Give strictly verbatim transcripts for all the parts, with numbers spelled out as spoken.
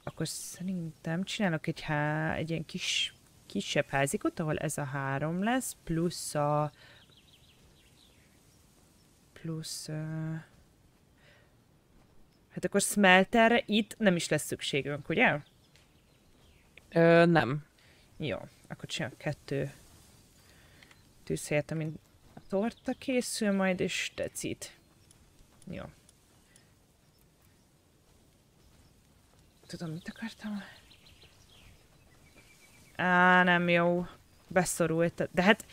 akkor szerintem csinálok egy, há... egy ilyen kis, kisebb házikot, ahol ez a három lesz, plusz a... plusz... Uh... Hát akkor smelterre itt nem is lesz szükségünk, ugye? Ö, nem. Jó, akkor csinálok kettő tűzhelyet, amin a torta készül majd, és decit. Jó. Tudom, mit akartam? Á, nem jó. Beszorult. De hát...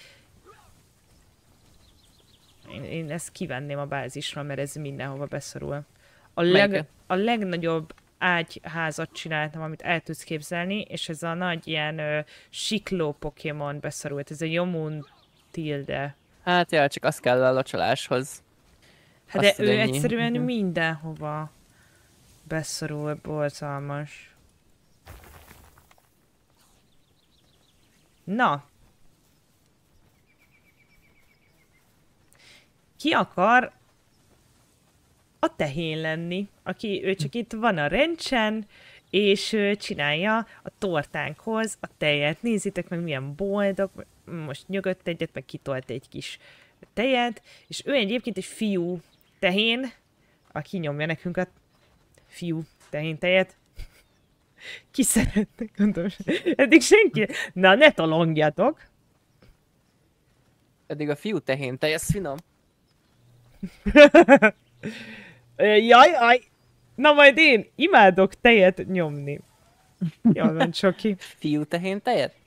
Én, én ezt kivenném a bázisra, mert ez mindenhova beszorul. A, leg, a legnagyobb ágyházat csináltam, amit el tudsz képzelni, és ez a nagy ilyen ö, sikló Pokémon beszorult. Ez a Yomun Tilde. Hát ja, csak az kell a locsoláshoz. Hát de ő ennyi. Egyszerűen uh-huh. mindenhova beszorul, borzalmas. Na. Ki akar a tehén lenni, aki ő csak itt van a rencsen, és ő csinálja a tortánkhoz a tejet. Nézzétek meg, milyen boldog, most nyugodt egyet, meg kitolt egy kis tejet, és ő egyébként egy fiú tehén, aki nyomja nekünk a fiú tehén tejet. Ki szeretne, gondolom. Eddig senki. Na, ne tolongjatok. Eddig a fiú tehén tej, ez finom. Jaj, jaj. Na majd én imádok tejet nyomni. Jól van, Csoki. Fiú tehén tejet?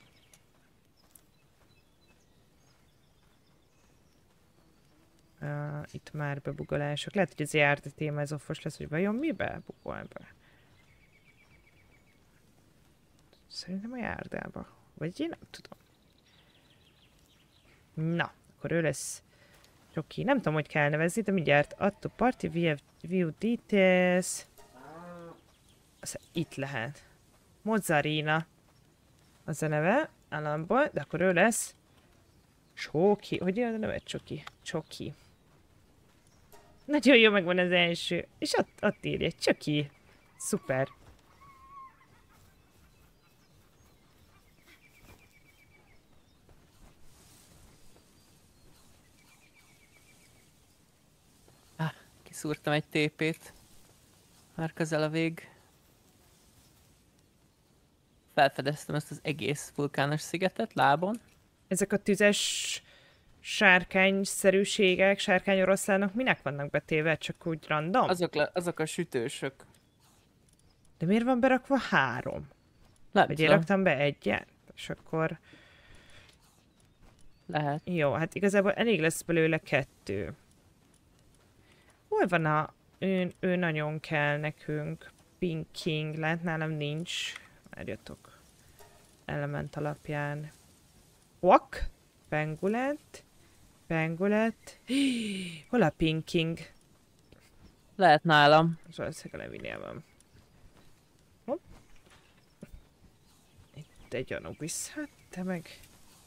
Uh, itt már bebugolások. Lehet, hogy ez járt téma ez offos lesz, hogy vajon mibe bugol be? Szerintem a járdába. Vagy én nem tudom. Na, akkor ő lesz Csoki. Nem tudom, hogy kell nevezni, de mindjárt add to party view details. Aztán itt lehet. Mozzarina. Az a neve államból, de akkor ő lesz Csoki. Hogy jön a neve? Csoki. Csoki. Nagyon jó, megvan az első. És ott, ott írja. Csoki. Szuper. Ah, kiszúrtam egy tépét. Már közel a vég. Felfedeztem ezt az egész vulkános szigetet lábon. Ezek a tüzes sárkányszerűségek, sárkányoroszlánok minek vannak betéve? Csak úgy random? Azok, le, azok a sütősök. De miért van berakva három? Nem Vagy én raktam be egyet? És akkor... Lehet. Jó, hát igazából elég lesz belőle kettő. Hol van a... Ő, ő nagyon kell nekünk. Pink King, lehet nálam nincs. Várjatok. Element alapján. Wak? Pengulet. Pengulet. Hol a Pink King? Lehet nálam. Az valószínűleg a Levinél van. Hopp. Itt egy Anubis. Hát te meg...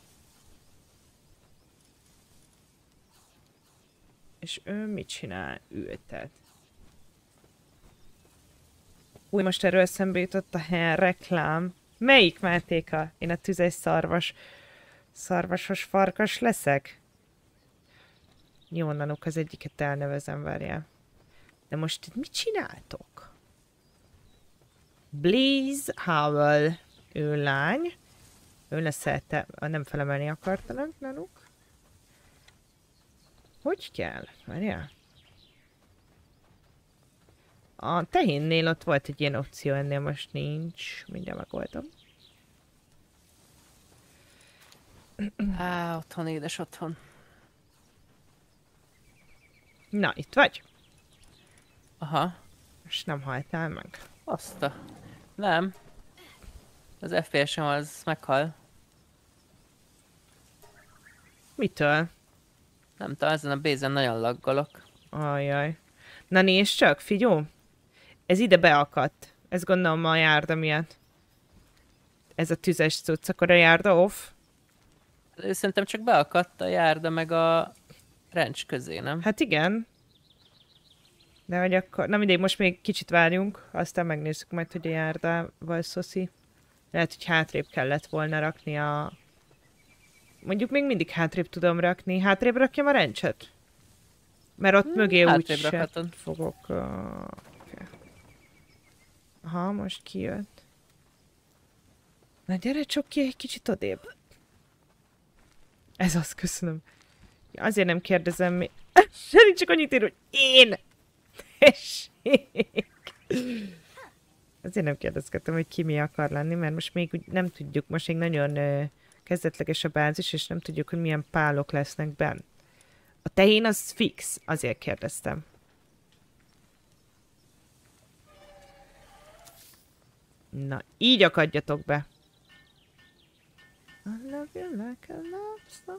És ő mit csinál? Ültet. Új, most erről eszembe jutott a helyen reklám. Melyik Mátéka? Én a tüzes szarvas... Szarvasos farkas leszek? Jó, nanuk, az egyiket elnevezem, várjál. De most itt mit csináltok? Blaze Howell. Ő lány. Ő leszel te... Nem felemelni akartanak, nanuk. Hogy kell? Várjál. A tehénnél ott volt egy ilyen opció, ennél most nincs. Mindjárt megoldom. Á, otthon, édes otthon. Na, itt vagy? Aha. És nem haltál meg? Azt a... Nem. Az ef pé es-em az meghal. Mitől? Nem tudom, ezen a bézen nagyon laggolok. Ajjaj. Na nézd csak, figyó. Ez ide beakadt. Ez gondolom a járda miatt. Ez a tüzes cucc, akkor a járda off? Szerintem csak beakadt a járda meg a rencs közé, nem? Hát igen. De hogy akkor... Na mindegy, most még kicsit várjunk, aztán megnézzük majd, hogy a járdával szoszi. Lehet, hogy hátrébb kellett volna rakni a... Mondjuk még mindig hátrébb tudom rakni. Hátrébb rakjam a rencset? Mert ott hmm, mögé úgy se fogok... Uh... Okay. Aha, most kijött. Na gyere csak ki egy kicsit odébb. Ez az, köszönöm. Azért nem kérdezem mi... Seri csak annyit ír, hogy én! Tessék! Azért nem kérdezgettem, hogy ki mi akar lenni, mert most még úgy nem tudjuk, most még nagyon uh, kezdetleges a bázis, és nem tudjuk, hogy milyen pálok lesznek benn. A tehén az fix, azért kérdeztem. Na, így akadjatok be. I love you like a lobster.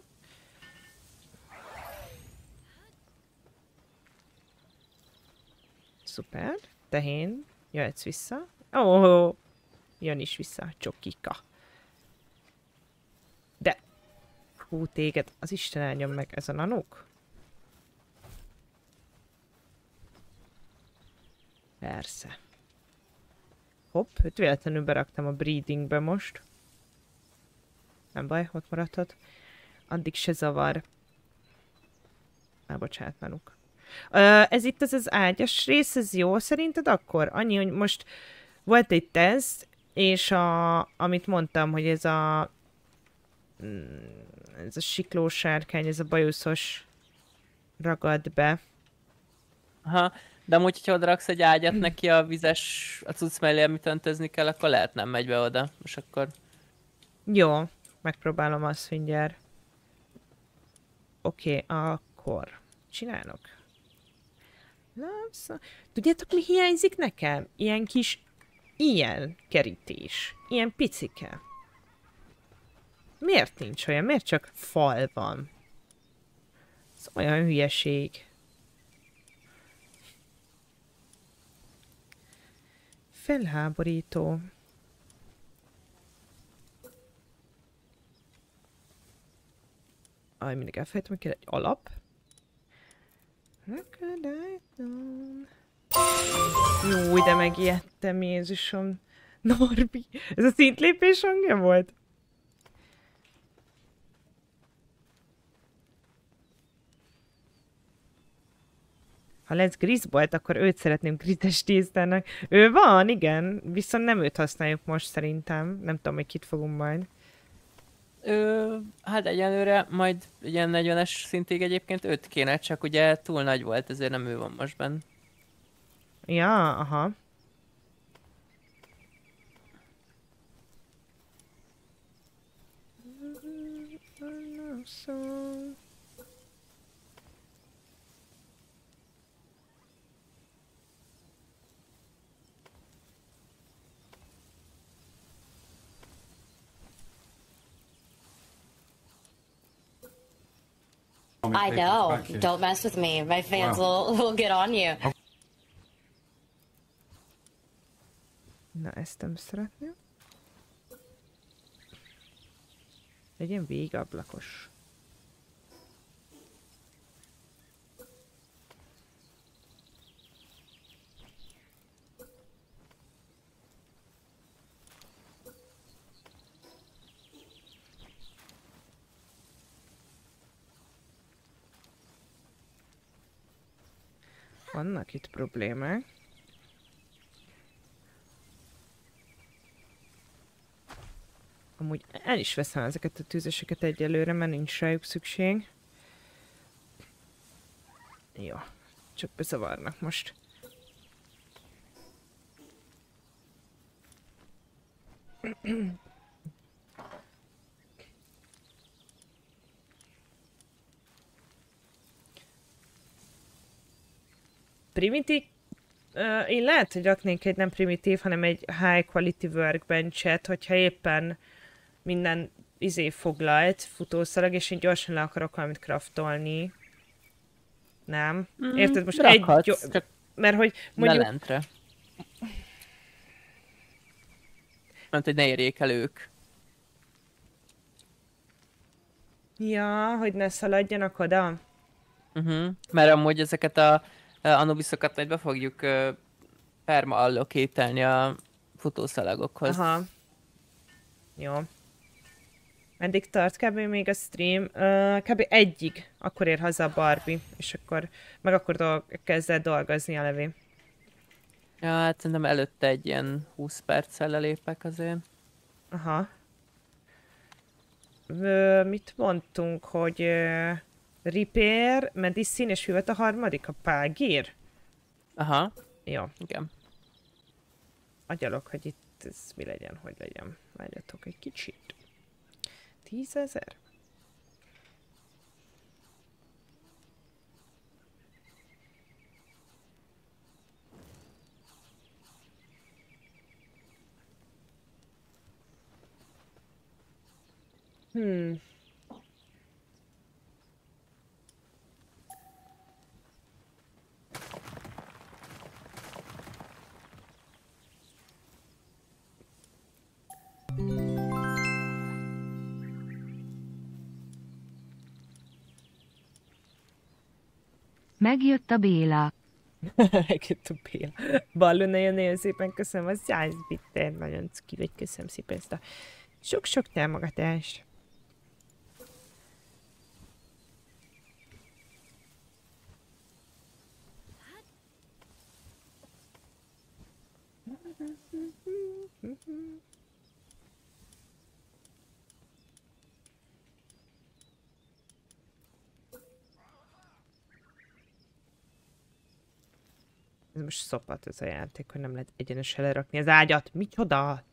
Szuper. Tehén, jöhetsz vissza. Ó, oh, jön is vissza, csokika. De, hú, téged, az Isten áldjon meg, ez a nanók? Persze. Hopp, őt véletlenül beraktam a breedingbe most. Nem baj, ott maradhat. Addig se zavar. Á, bocsánat, nanuk. Uh, ez itt az az ágyas rész, ez jó szerinted akkor? Annyi, hogy most volt egy teszt, és a, amit mondtam, hogy ez a ez a siklós sárkány, ez a bajuszos ragad be. Aha, de amúgy, hogyha oda raksz egy ágyat neki a vizes, a cucc mellé, amit öntözni kell, akkor lehet nem megy be oda. Most akkor... Jó, megpróbálom azt mindjárt. Oké, okay, akkor csinálok. Tudjátok, mi hiányzik nekem? Ilyen kis, ilyen kerítés. Ilyen picike. Miért nincs olyan? Miért csak fal van? Ez olyan hülyeség. Felháborító. Aj, mindig elfelejtem, hogy kell egy alap. Jó, de megijedtem, Jézusom. Norbi, ez a szintlépés hangja volt? Ha lesz Grisbolt, akkor őt szeretném Grites tésztának. Ő van, igen, viszont nem őt használjuk most szerintem. Nem tudom, hogy kit fogunk majd. Ö, hát egyelőre majd ilyen negyvenes szintig egyébként öt kéne, csak ugye túl nagy volt, ezért nem ő van most benn. Ja, aha. I know. Don't mess with me. My fans wow. will, will get on you. Na, ezt nem szeretném. Legyen végablakos. Vannak itt problémák. Amúgy el is veszem ezeket a tűzeseket egyelőre, mert nincs rájuk szükség. Jó, csak bezavarnak most. Primitív, uh, én lehet, hogy raknék egy nem primitív, hanem egy high quality workbenchet, hogyha éppen minden izé foglalt futószalag, és én gyorsan le akarok valamit craftolni. Nem? Mm, érted? Most rakhatsz, egy... Csak mert hogy mondjuk... Lelentre. Mert hogy ne érjék el ők. Ja, hogy ne szaladjanak oda. Uh-huh. Mert amúgy ezeket a Anubiszokat majd be fogjuk uh, perma allokételni a futószalagokhoz. Aha. Jó. Meddig tart kb. Még a stream? Uh, kb. Egyig. Akkor ér haza a Barbie. És akkor... Meg akkor dolg kezd el dolgozni a Levi. Ja, hát szerintem előtte egy ilyen húsz perccel lelépek azért. Aha. Ö, mit mondtunk, hogy... Uh, Repair, Medicine és mi volt a harmadik? A Págír? Aha. Jó. Igen. Agyalok, hogy itt ez mi legyen, hogy legyen. Várjatok egy kicsit. Tízezer? Hmm. Megjött a Béla. Megjött a Béla. Ballon, nagyon-nagyon szépen köszönöm a száz bittet. Nagyon cuki vagy, köszönöm szépen ezt a sok-sok támogatást. Ez most szopat ez a játék, hogy nem lehet egyenesen lerakni az ágyat. Micsoda?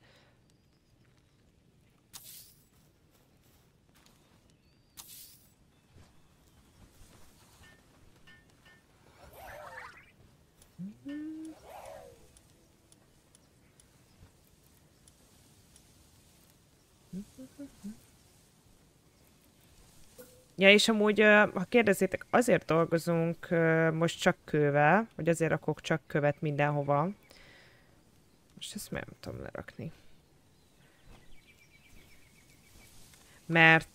Ja, és amúgy, ha kérdezzétek, azért dolgozunk most csak kővel, hogy azért rakok csak követ mindenhova. Most ezt már nem tudom lerakni. Mert...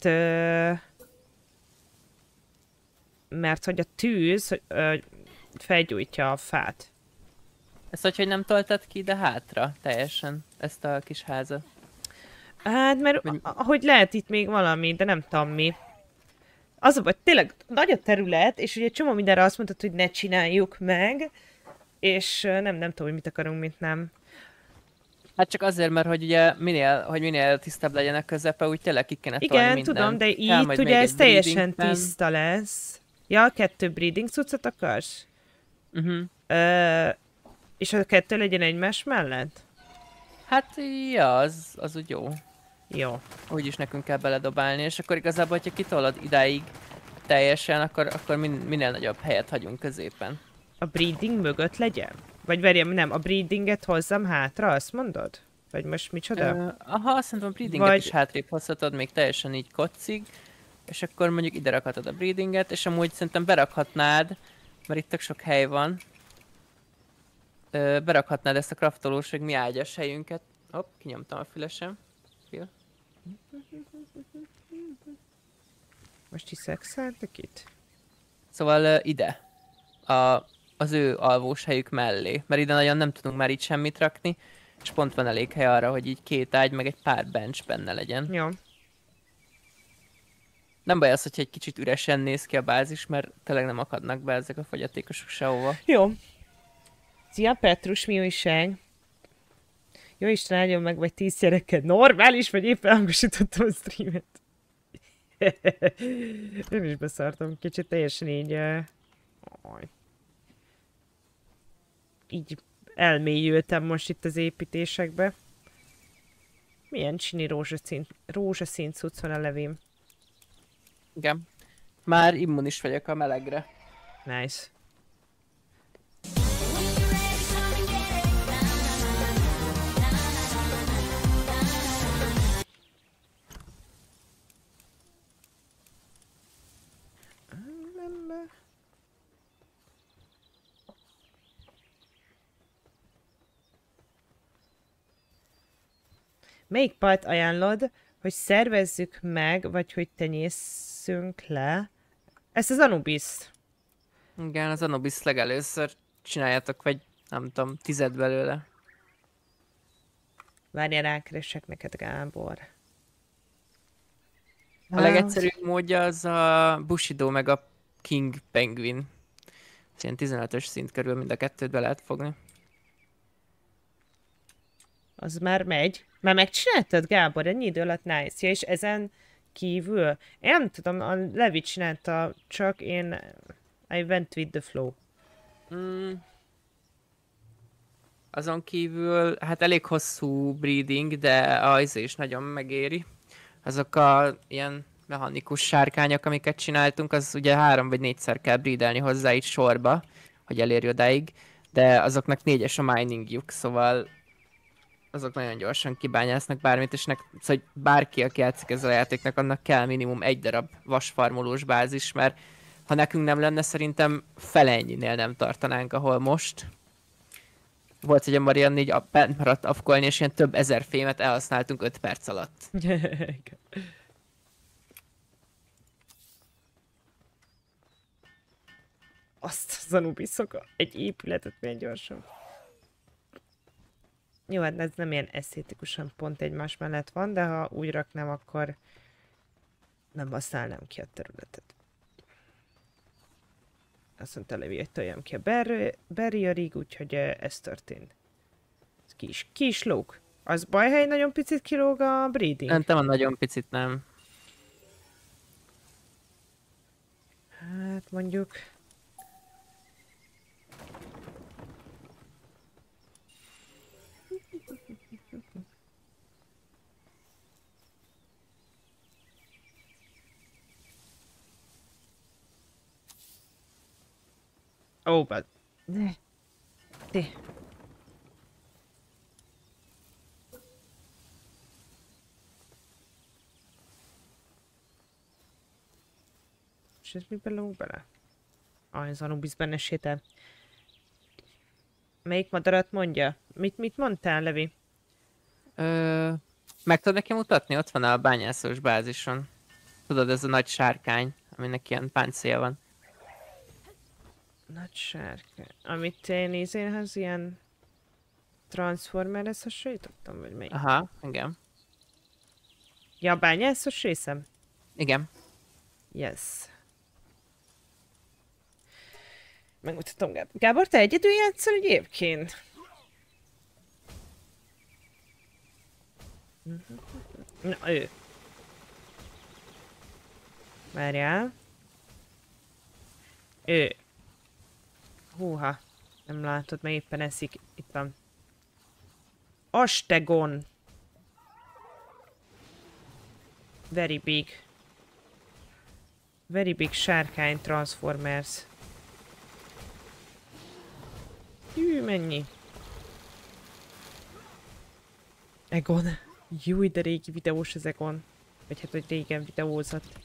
Mert hogy a tűz felgyújtja a fát. Ezt hogy, hogy nem toltad ki ide hátra teljesen, ezt a kis házat? Hát, mert Vagy... ahogy lehet itt még valami, de nem tudom mi. Az a baj, tényleg nagy a terület, és ugye csomó mindenre azt mondtad, hogy ne csináljuk meg, és nem, nem tudom, hogy mit akarunk, mint nem. Hát csak azért, mert hogy ugye minél, hogy minél tisztább legyen a közepe, úgy tényleg ki kéne tolni Igen, mindent. tudom, de Kell itt ugye ez teljesen pen. tiszta lesz. Ja, kettő breeding cuccot akarsz? Uh-huh. Ö, és a kettő legyen egymás mellett? Hát, ja, az, az úgy jó. Jó. Úgyis nekünk kell beledobálni, és akkor igazából, hogyha kitolod idáig teljesen, akkor, akkor min minél nagyobb helyet hagyunk középen. A breeding mögött legyen? Vagy verjem, nem, a breedinget hozzam hátra, azt mondod? Vagy most micsoda? Ö, aha, szerintem a breedinget Vagy... is hátrébb hozhatod, még teljesen így kocig, és akkor mondjuk ide rakhatod a breedinget, és amúgy szerintem berakhatnád, mert itt tök sok hely van, Ö, berakhatnád ezt a craftolós, meg mi ágyas helyünket. Hopp, kinyomtam a fülesem. Fél. Most is szexeltek itt? Szóval uh, ide. A, az ő alvós helyük mellé. Mert ide nagyon nem tudunk már így semmit rakni. És pont van elég hely arra, hogy így két ágy, meg egy pár bench benne legyen. Jó. Nem baj az, hogyha egy kicsit üresen néz ki a bázis, mert tényleg nem akadnak be ezek a fogyatékosok sehova. Jó. Szia Petrus, mi újság? Jó Isten áldjon meg, vagy tíz gyereked. Normális, vagy éppen hangosítottam a streamet? Nem is beszartam, kicsit teljesen így... Uh... Így elmélyültem most itt az építésekbe. Milyen csini rózsaszín, rózsaszín cucc van a Levim. Igen. Már immunis vagyok a melegre. Nice. Melyik part ajánlod, hogy szervezzük meg, vagy hogy tenyészünk le? Ezt az Anubis. Igen, az Anubis legelőször csináljátok, vagy nem tudom, tized belőle. Várjál, rákeresek neked, Gábor. A legegyszerűbb módja az a Bushido meg a King Penguin. Ez ilyen tizenötös szint körül mind a kettőt be lehet fogni. Az már megy. Már megcsináltad, Gábor? Ennyi idő alatt nice. Ja, és ezen kívül, én nem tudom, a Levi csinálta, csak én I went with the flow. Mm. Azon kívül, hát elég hosszú breeding, de az is nagyon megéri. Azok a ilyen mechanikus sárkányok, amiket csináltunk, az ugye három vagy négyszer kell breedelni hozzá itt sorba, hogy elérj odáig, de azoknak négyes a miningjuk, szóval azok nagyon gyorsan kibányásznak bármit, és nek, szóval hogy bárki, aki játszik ezzel a játéknak, annak kell minimum egy darab vasfarmolós bázis, mert ha nekünk nem lenne, szerintem fele ennyinél nem tartanánk, ahol most. Volt, hogy a Marianne így bent maradt afkolni, és ilyen több ezer fémet elhasználtunk öt perc alatt. Azt az Anubiszok, egy épületet milyen gyorsan. Jó, hát ez nem ilyen esztétikusan pont egymás mellett van, de ha úgy raknám, akkor nem használnám ki a területet. Azt mondta Levi, hogy toljam ki a barrierig, úgyhogy ez történt. Ez ki is, ki is lóg. Az baj, ha egy nagyon picit kilóg a breeding? Szerintem a nagyon picit nem. Hát mondjuk... Ó, oh, bad. Ne. Te. És ez miben lóg bele? Ah, ez Anubis benne sétál. Melyik madarat mondja? Mit, mit mondtál, Levi? Ö, meg tudod neki mutatni? Ott van a bányászós bázison. Tudod, ez a nagy sárkány, aminek ilyen páncélja van. Nagy sárkány. Amit én izénhez ilyen Transformerhez hasonlítottam, vagy melyik? Aha, igen. Ja, a bányászos részem? Igen. Yes. Megmutatom, Gábor. Gábor, te egyedül játszol egyébként? Na, ő. Várjál. Ő. Húha. Nem látod, mert éppen eszik. Itt van. Astegon. Very big. Very big sárkány Transformers. Hű, mennyi? Egon. Júj, de régi videós az Egon. Vagy hát, hogy régen videózott.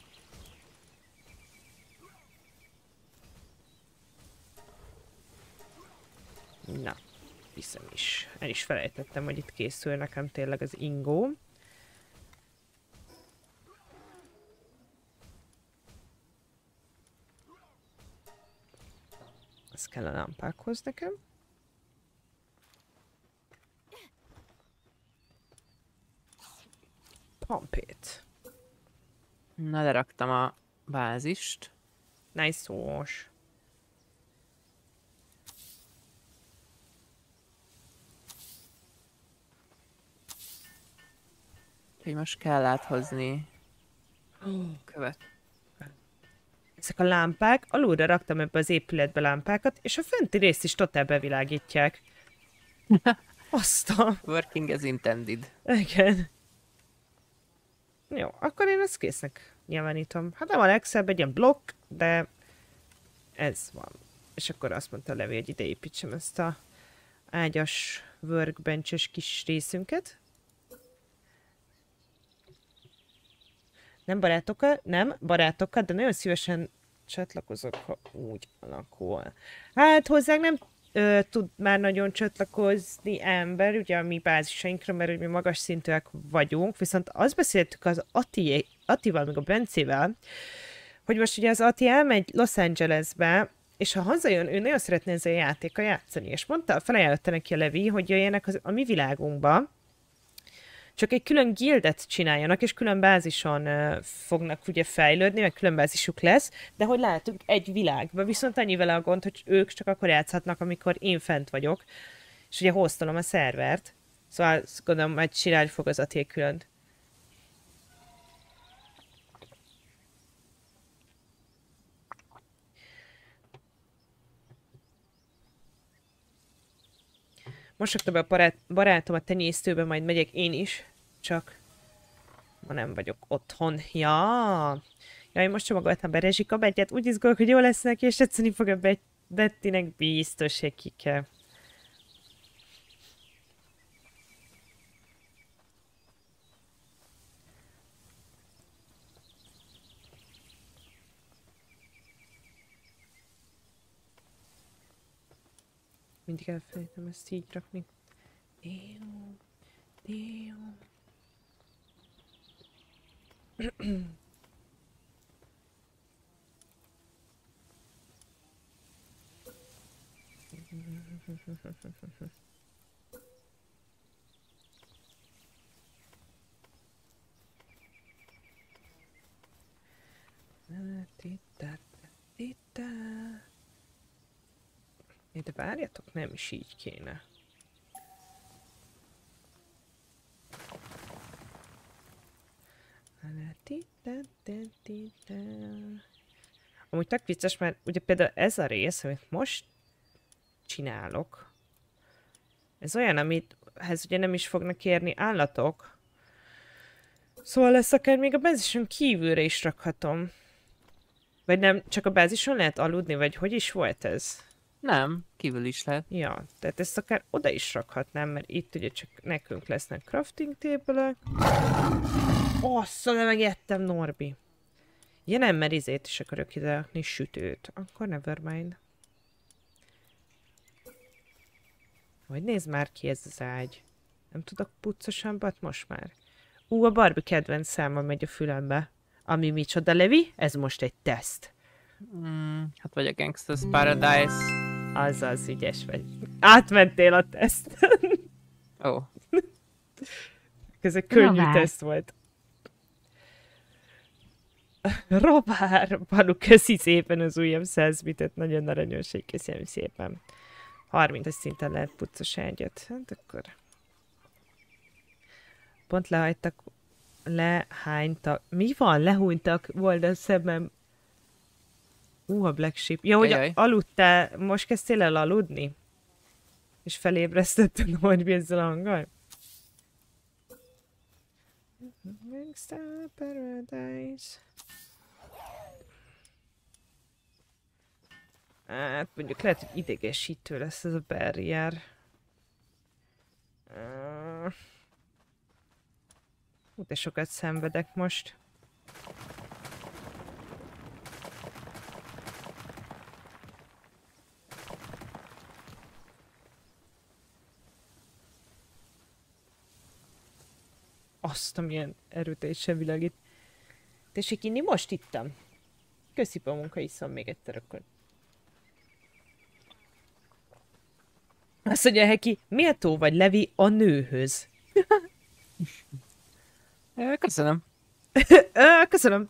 Na, viszem is. El is felejtettem, hogy itt készül nekem tényleg az ingó. Ez kell a lámpákhoz nekem. Pump it. Na, leraktam a bázist. Nice szós. Úgyhogy most kell áthozni követ. Ezek a lámpák, alulra raktam ebbe az épületbe lámpákat, és a fenti részt is totál bevilágítják. Azt a... Working as intended. Igen. Jó, akkor én ezt késznek nyilvánítom. Hát nem a legszebb, egy ilyen blokk, de ez van. És akkor azt mondta Levi, hogy ide építsem ezt a ágyas, workbench-es kis részünket. Nem barátokkal, nem barátokkal, de nagyon szívesen csatlakozok, ha úgy alakul. Hát hozzánk nem ö, tud már nagyon csatlakozni ember, ugye a mi bázisainkra, mert mi magas szintűek vagyunk, viszont azt beszéltük az Ati, Atival, meg a Bencével, hogy most ugye az Ati elmegy Los Angelesbe, és ha hazajön, ő nagyon szeretne ezzel a játékkal játszani, és mondta, felajánlotta neki a Levi, hogy jöjjenek az, a mi világunkba, csak egy külön gildet csináljanak, és külön bázison uh, fognak ugye fejlődni, meg külön bázisuk lesz, de hogy látunk egy világba, viszont annyi vele a gond, hogy ők csak akkor játszhatnak, amikor én fent vagyok, és ugye hoztalom a szervert, szóval azt gondolom, majd csinálni fog az Até különt. Most rakta be a barát, barátom a tenyésztőbe, majd megyek én is, csak ma nem vagyok otthon. Ja, ja, én most csomagoltam be rezsikabegyet, úgy izgulok, hogy jó lesz neki, és tetszeni fog a Bet- Bettinek, biztos, hogy ki kell. Mindig elfelejtem ezt így rakni. Jó, jó. De várjatok, nem is így kéne. Amúgy tök vicces, mert ugye például ez a rész, amit most csinálok, ez olyan, amithez ugye nem is fognak érni állatok. Szóval lesz akár még a bázison kívülre is rakhatom. Vagy nem, csak a bázison lehet aludni, vagy hogy is volt ez? Nem, kívül is lehet. Ja, tehát ezt akár oda is rakhatnám, mert itt ugye csak nekünk lesznek crafting table-ök. Asszal, megettem, Norbi. Ja nem, mert izét is akarok ide rakni, sütőt. Akkor nevermind. Vagy nézd már ki ez az ágy. Nem tudok puccosabbat most már? Ú, a Barbie kedvenc száma megy a fülembe. Ami micsoda, Levi? Ez most egy teszt. Mm, hát vagy a Gangsta's Paradise. Azaz, ügyes vagy. Átmentél a teszten. Ó. Oh. Ez egy könnyű teszt volt. Robár, Banu, köszi szépen az újabb száz bitet, nagyon aranyos, hogy köszönöm szépen. harmincas szinten lehet puccos ágyat. Hát akkor... Pont lehagytak, lehánytak. Mi van? Lehúnytak volt a szemem. Ú, a Black Sheep. Ja, hogy aludtál, most kezdtél el aludni? És felébresztetted Norbi ezzel a hanggal? Gangsta Paradise. Hát mondjuk lehet, hogy idegesítő lesz ez a barrier. Hú, de sokat szenvedek most. Azt, amilyen erőteljesen világít. Tessék inni? Most ittam. Köszi a munka, iszom még egyszer akkor. Azt mondja Heki, méltó vagy Levi a nőhöz? Köszönöm. Köszönöm.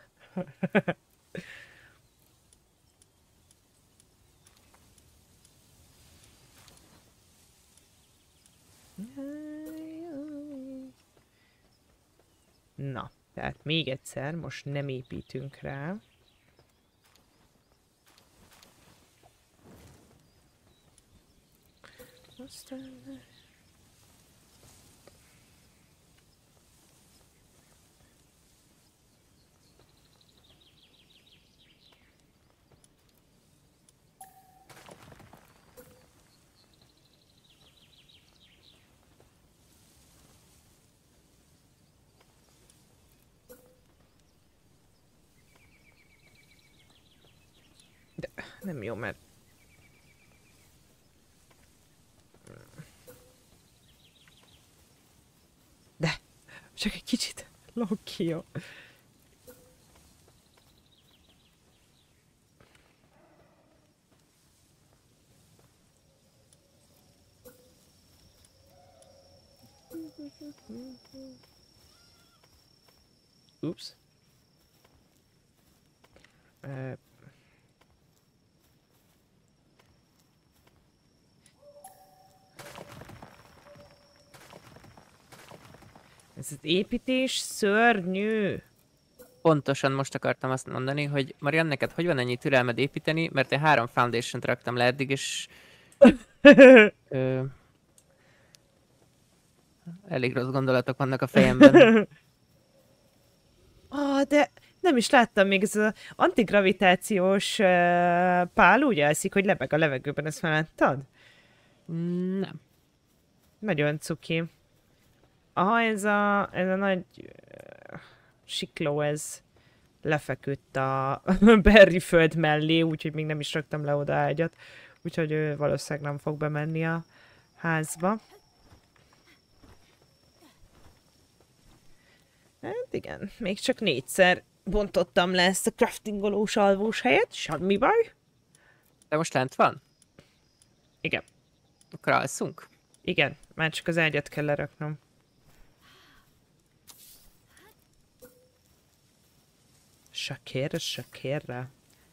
Na, tehát még egyszer, most nem építünk rá. Aztán... De nem jó, mert... De, csak egy kicsit Loki, jó. Ups. Uh. Ez az építés szörnyű. Pontosan most akartam azt mondani, hogy Marian, neked hogy van ennyi türelmed építeni, mert én három foundation-t raktam le eddig, és... ö, elég rossz gondolatok vannak a fejemben. Ah, de nem is láttam még, ez az antigravitációs uh, pál úgy elszik, hogy lebeg a levegőben, ezt már láttad? Mm, nem. Nagyon cuki. Aha, ez a, ez a nagy uh, sikló, ez lefeküdt a Berri föld mellé, úgyhogy még nem is raktam le oda ágyat. Úgyhogy ő valószínűleg nem fog bemenni a házba. Hát igen, még csak négyszer bontottam le ezt a craftingolós alvós helyet, semmi baj. De most lent van? Igen. Akkor alszunk? Igen, már csak az ágyat kell leraknom. Shakira, Shakira.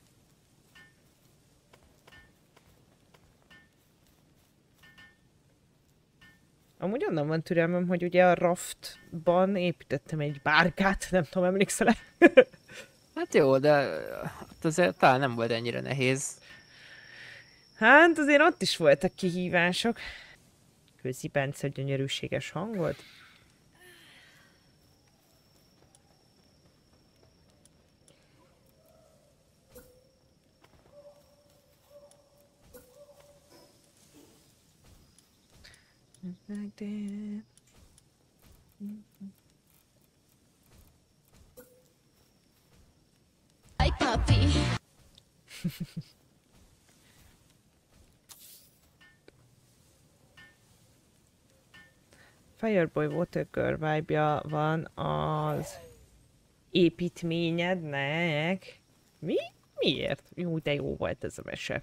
Amúgy onnan van türelmem, hogy ugye a raftban építettem egy bárkát, nem tudom, emlékszel-e? Hát jó, de ott azért talán nem volt ennyire nehéz. Hát azért ott is voltak kihívások. Közi Bence gyönyörűséges hangod. Like that. Ay, papi. Fireboy Watergirl vibe-ja van az építményednek. Mi? Miért? Jó, de jó volt ez a mese.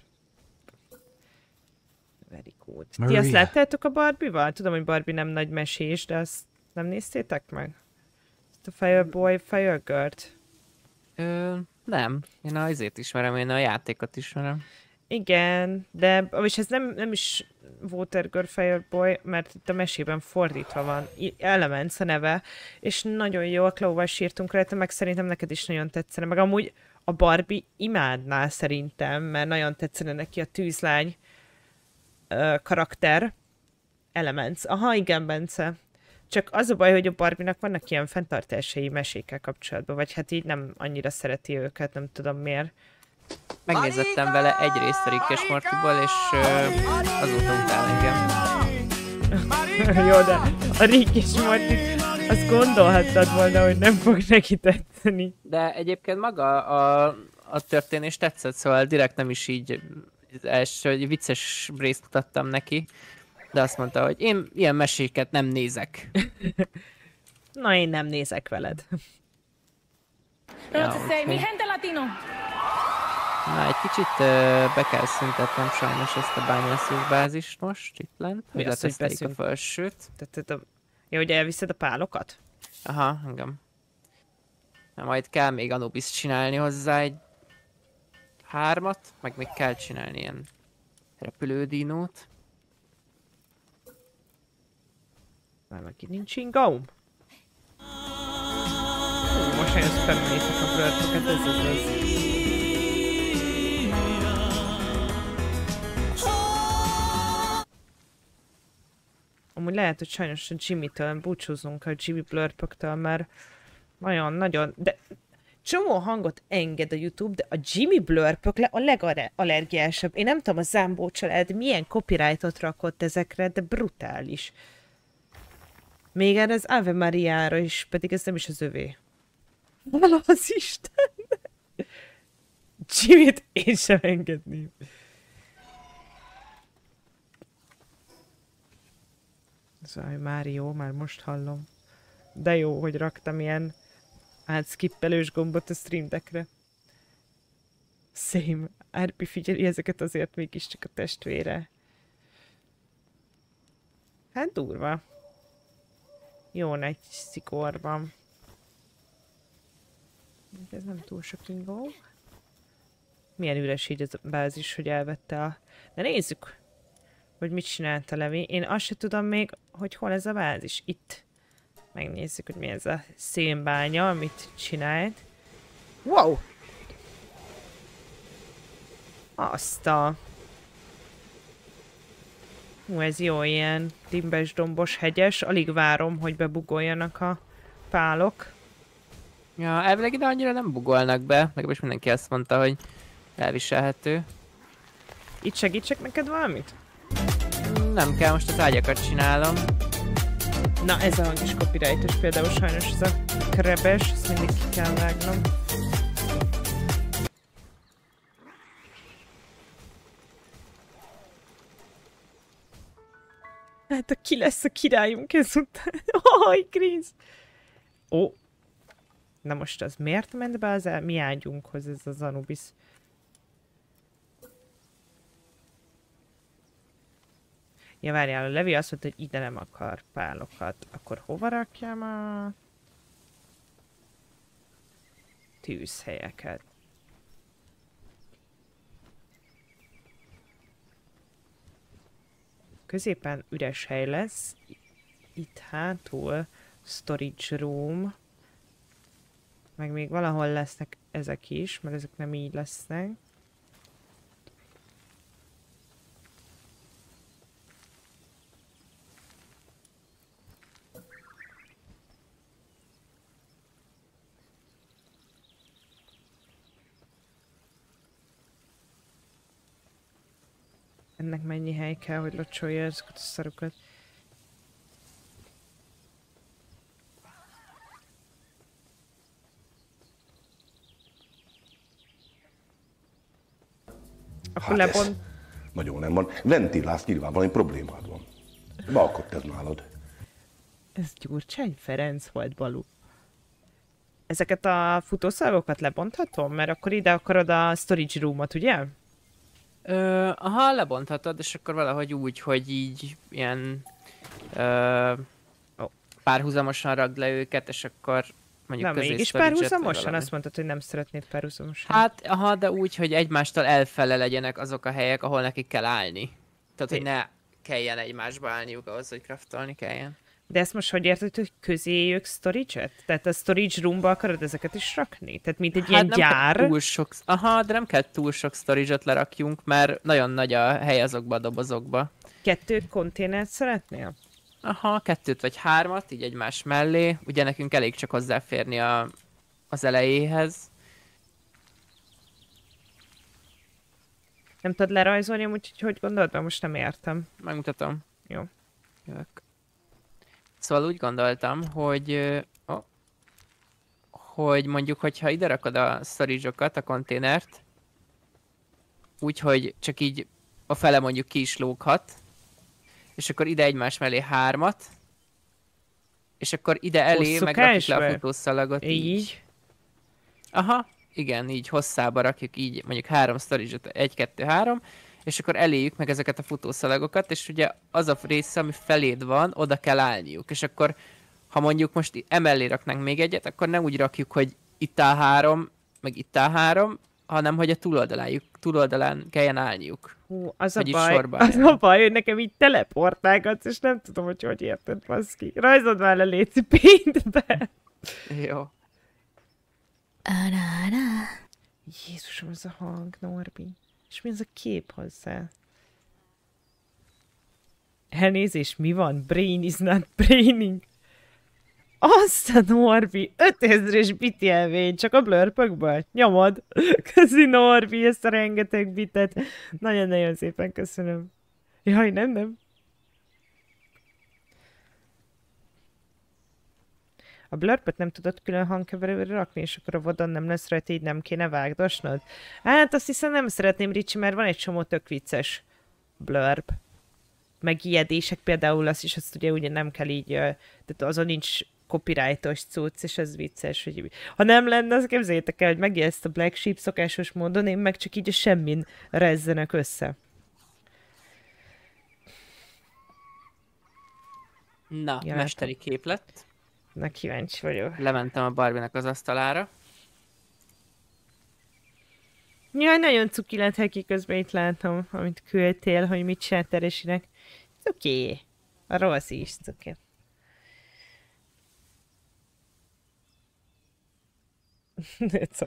Very good. Ti azt láttátok a Barbie-val? Tudom, hogy Barbie nem nagy mesés, de azt nem néztétek meg? Ezt a Fireboy Firegirl-t? Ö, nem. Én azért ismerem, én a játékot ismerem. Igen, de és ez nem, nem is Watergirl Fireboy, mert itt a mesében fordítva van. Elements a neve, és nagyon jó, a Chloe-val sírtunk rajta, meg szerintem neked is nagyon tetszene. Meg amúgy a Barbie imádná szerintem, mert nagyon tetszene neki a tűzlány uh, karakter. Elements. Aha, igen, Bence. Csak az a baj, hogy a Barbie-nak vannak ilyen fenntartásai mesékkel kapcsolatban, vagy hát így nem annyira szereti őket, nem tudom miért. Megnézettem vele egy részt a Rick és Mortyból, és ö, azóta utál engem. Jó, de a Rick és Morty, azt gondolhattad volna, hogy nem fog neki tetszeni. De egyébként maga a, a történés tetszett, szóval direkt nem is így első, egy vicces részt mutattam neki, de azt mondta, hogy én ilyen meséket nem nézek. Na, én nem nézek veled. Ja, Mi gente latino. Na, egy kicsit uh, be kell szüntetnem sajnos ezt a bányászós bázist most, itt lent, hogy az, hogy leteszteljük a beszűnt- felsőt. Tehát, a... Jó, hogy elviszed a pálokat? Aha, engem. Na, majd kell még Anubis csinálni hozzá egy hármat, meg még kell csinálni ilyen repülődínót. Már megint nincs ingóm. Hú, most nagyon szépen néztek a blurpokat, ez az az. Amúgy lehet, hogy sajnos a Jimmy-től búcsúzunk a Jimmy blurpoktől, mert nagyon-nagyon, de csomó hangot enged a YouTube, de a Jimmy blurpok le a legallergiásabb. Én nem tudom, a Zambó család milyen copyrightot rakott ezekre, de brutális. Még erre az Ave Mariára is, pedig ez nem is az övé. Vala az Isten! Jimmy-t én sem engedném. Zaj, már jó, már most hallom. De jó, hogy raktam ilyen átskippelős gombot a stream deckre. Same. Árpi figyeli ezeket azért mégiscsak a testvére. Hát durva. jó nagy szikorban. Ez nem túl sok ingó. Milyen üres így az a bázis, hogy elvette a... De nézzük, hogy mit csinálta Levi. Én azt se tudom még, hogy hol ez a bázis. Itt. Megnézzük, hogy mi ez a szénbánya, amit csinált. Wow! Azt a... Hú, ez jó, ilyen dimbes, dombos, hegyes. Alig várom, hogy bebugoljanak a pálok. Ja, elvileg ide annyira nem bugolnak be, legalábbis mindenki azt mondta, hogy elviselhető. Itt segítsek neked valamit? Nem kell, most az ágyakat csinálom. Na, ez a hang is copyrightos például sajnos, ez a krebes, ezt mindig ki kell vágnom. Hát a ki lesz a királyunk ezután? Oj, Chris! Ó! Na most az miért ment be az el... mi ágyunkhoz ez az Anubis? Ja, várjál, a Levi azt mondta, hogy ide nem akar pálokat. Akkor hova rakjam a... tűzhelyeket? Középen üres hely lesz. Itt hátul storage room. Meg még valahol lesznek ezek is, mert ezek nem így lesznek. Ennek mennyi hely kell, hogy locsolja ezeket a szarokat? Akkor Hát lebont... ez nagyon nem van. Ventilálsz, nyilván valami problémád van. Balkott ez nálad. Ez Gyurcsány Ferenc volt, Balú. Ezeket a futószalagokat lebonthatom? Mert akkor ide akarod a storage roomot, ugye? Ö, aha, lebonthatod, és akkor valahogy úgy, hogy így ilyen ö, oh. párhuzamosan rakd le őket, és akkor mondjuk Na, közé mégis storage-et, párhuzamosan? valami. Azt mondtad, hogy nem szeretnéd párhuzamosan. Hát, aha, de úgy, hogy egymástól elfele legyenek azok a helyek, ahol nekik kell állni. Tehát, hogy ne kelljen egymásba állniuk ahhoz, hogy craftolni kelljen. De ezt most hogy érted, hogy közéjük storage-et? Tehát a storage roomba akarod ezeket is rakni? Tehát mint egy Hát ilyen nem gyár? kell túl sok, aha, de nem kell túl sok storage-ot lerakjunk, mert nagyon nagy a hely azokba a dobozokba. Kettő konténert szeretnél? Aha, kettőt vagy hármat, így egymás mellé. Ugye nekünk elég csak hozzáférni a, az elejéhez. Nem tudod lerajzolni, úgyhogy hogy gondolod? Mert most nem értem. Megmutatom. Jó. Jövök. Szóval úgy gondoltam, hogy, ö, oh, hogy mondjuk, hogyha ide rakod a storage-okat, a konténert, úgyhogy csak így a fele mondjuk ki is lóghat, és akkor ide egymás mellé hármat, és akkor ide elé Hosszú megrakjuk le a keresve? futószalagot így. Így? Aha, igen, így hosszába rakjuk így mondjuk három storage-ot, egy, kettő, három, és akkor eléjük meg ezeket a futószalagokat, és ugye az a része, ami feléd van, oda kell állniuk, és akkor ha mondjuk most emellé raknánk még egyet, akkor nem úgy rakjuk, hogy itt áll három, meg itt áll három, hanem hogy a túloldalájuk, túloldalán kelljen állniuk. Hú, az a Hogy itt baj, sorba az álljanak. a baj, hogy nekem így teleportálgatsz, és nem tudom, hogy hogy érted, baszki. Rajzod már le, léci, paintbe. Jó. Jézusom, ez a hang, Norbi. És mi ez a kép hozzá? Elnézést, mi van? Brain is not braining. Azt a Norbi, ötezres bit jelvény, csak a blurpökből. Nyomod. Köszi Norbi, ezt a rengeteg bitet. Nagyon-nagyon szépen köszönöm. Jaj, nem, nem. A blurpöt nem tudod külön hangkeverőre rakni, és akkor a vodon nem lesz rajta, így nem kéne vágdosnod? Hát azt hiszem nem szeretném, Ricsi, mert van egy csomó tök vicces blurb. Megijedések például, azt is azt ugye, ugye nem kell így, tehát azon nincs copyrightos cucc, és ez vicces, hogy ha nem lenne, azt képzeljétek el, hogy megijedsz a Black Sheep szokásos módon, én meg csak így a semmin rezzenek össze. Na, Ja, mesteri képlet. Na, kíváncsi vagyok. Lementem a Barbie-nak az asztalára. Jaj, nagyon cuki lett heki, közben itt látom, amit küldtél, hogy mit csinált Teresinek. Cuki. A rossz is cuki. De cok.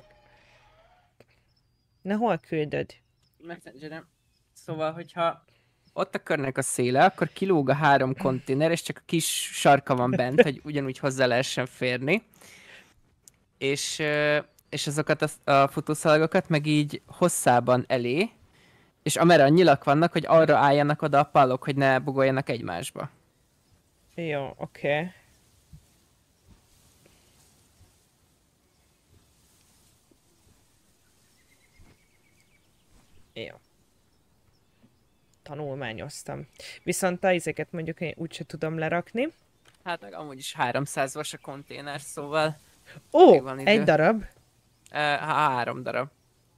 Na, hol küldöd? Messengerem. Szóval, hogyha ott a körnek a széle, akkor kilóg a három konténer, és csak a kis sarka van bent, hogy ugyanúgy hozzá lehessen férni. És, ö, és azokat a, a futószalagokat meg így hosszában elé, és amerre a nyilak vannak, hogy arra álljanak oda a pallok, hogy ne bugoljanak egymásba. Jó, oké. Okay. Jó. Tanulmányoztam. Viszont a izéket mondjuk én úgyse tudom lerakni. Hát meg amúgy is háromszáz vas a konténer, szóval... Ó, még van idő. egy darab. E, három darab.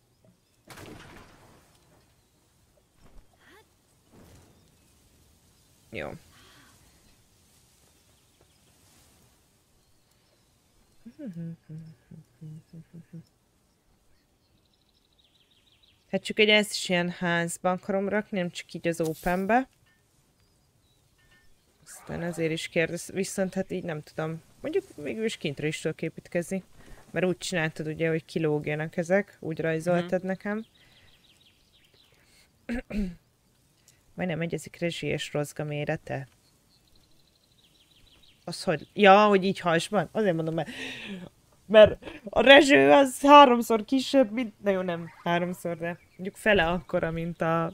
Jó. Hát csak egy ezt is ilyen házban akarom rakni, nem csak így az openbe. Aztán ezért is kérdez, viszont hát így nem tudom. Mondjuk végül is kintre is tudok építkezni. Mert úgy csináltad ugye, hogy kilógjanak ezek, úgy rajzoltad mm. nekem. Majdnem egyezik rezsi és rozga mérete. Az hogy? Ja, hogy így hasban? Azért mondom, mert... Mert a rezső az háromszor kisebb, mint... Na jó, nem háromszor, de mondjuk fele akkora, mint a...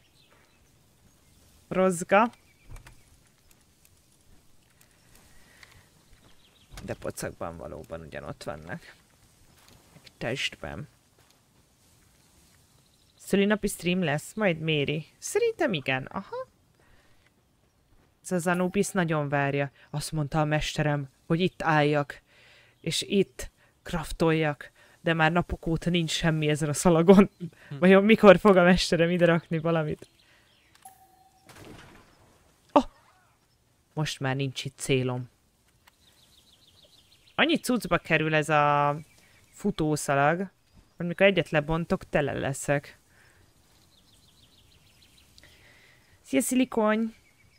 rozga. De pocakban valóban ugyanott vannak. Testben. Szülinapi stream lesz, majd Méri. Szerintem igen, aha. Ez az Anubis nagyon várja. Azt mondta a mesterem, hogy itt álljak. És itt craftoljak. De már napok óta nincs semmi ezen a szalagon. Vajon mikor fog a mesterem ide rakni valamit? Oh! Most már nincs itt célom. Annyi cuccba kerül ez a futószalag, hogy mikor egyet lebontok, tele leszek. Szia, szilikony!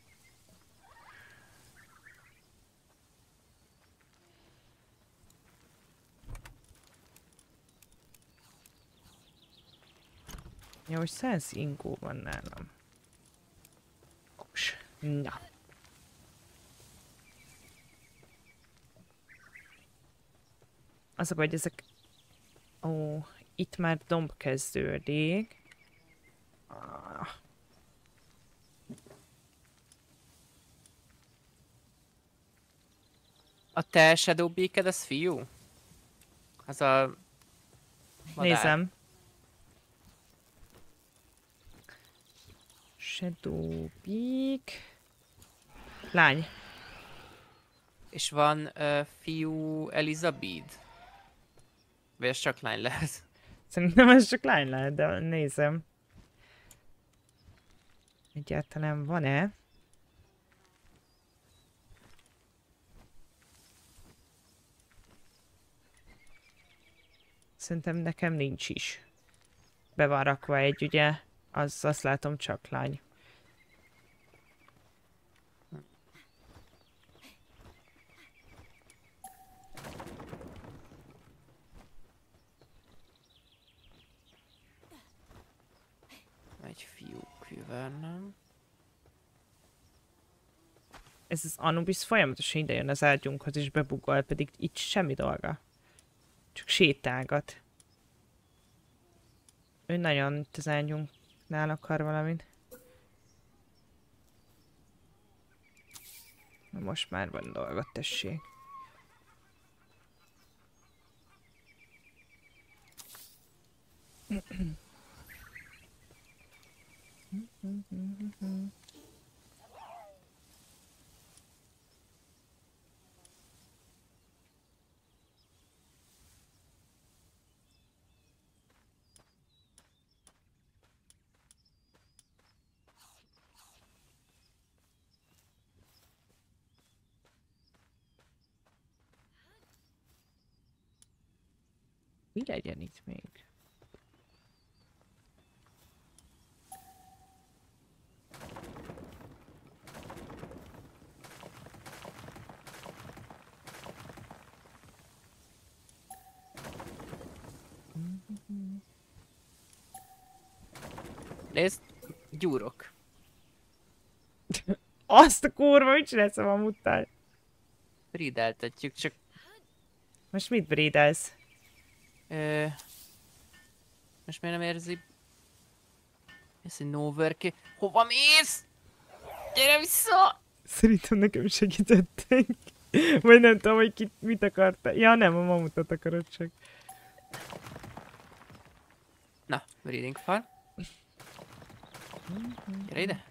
Ja, hogy száz ingó van nálam. Okos. Na. Az a baj, hogy ezek... Ó, itt már domb kezdődik. Ah. A te Shadow Beak-ed, az fiú? Az a... madár. Nézem. Shadow Beak... Lány. És van uh, fiú Elizabeth? Vagy ez csak lány lehet? Szerintem ez csak lány lehet, de nézem. Egyáltalán van-e? Szerintem nekem nincs is. Be van rakva egy, ugye? Az, azt látom, csak lány. Egy fiú küvernem. Ez az Anubis folyamatosan ide jön az ágyunkhoz és bebugol, pedig itt semmi dolga. Csak sétálgat. Ő nagyon itt az ágyunknál akar valamit. Na most már van dolgot, tessék. Mi legyen itt még? Nézd, gyúrok. Azt a kurva, mit csinálsz a mammuttal? Breedeltetjük, csak... Most mit breedelsz? Ö... Most miért nem érzi? Ez egy no work. Hova mész? Gyere vissza! Szerintem nekem segítettek. Vagy nem tudom, hogy ki, mit akarta. Ja nem, a mamutot akarod csak. Na, breeding farm. Gyere ide.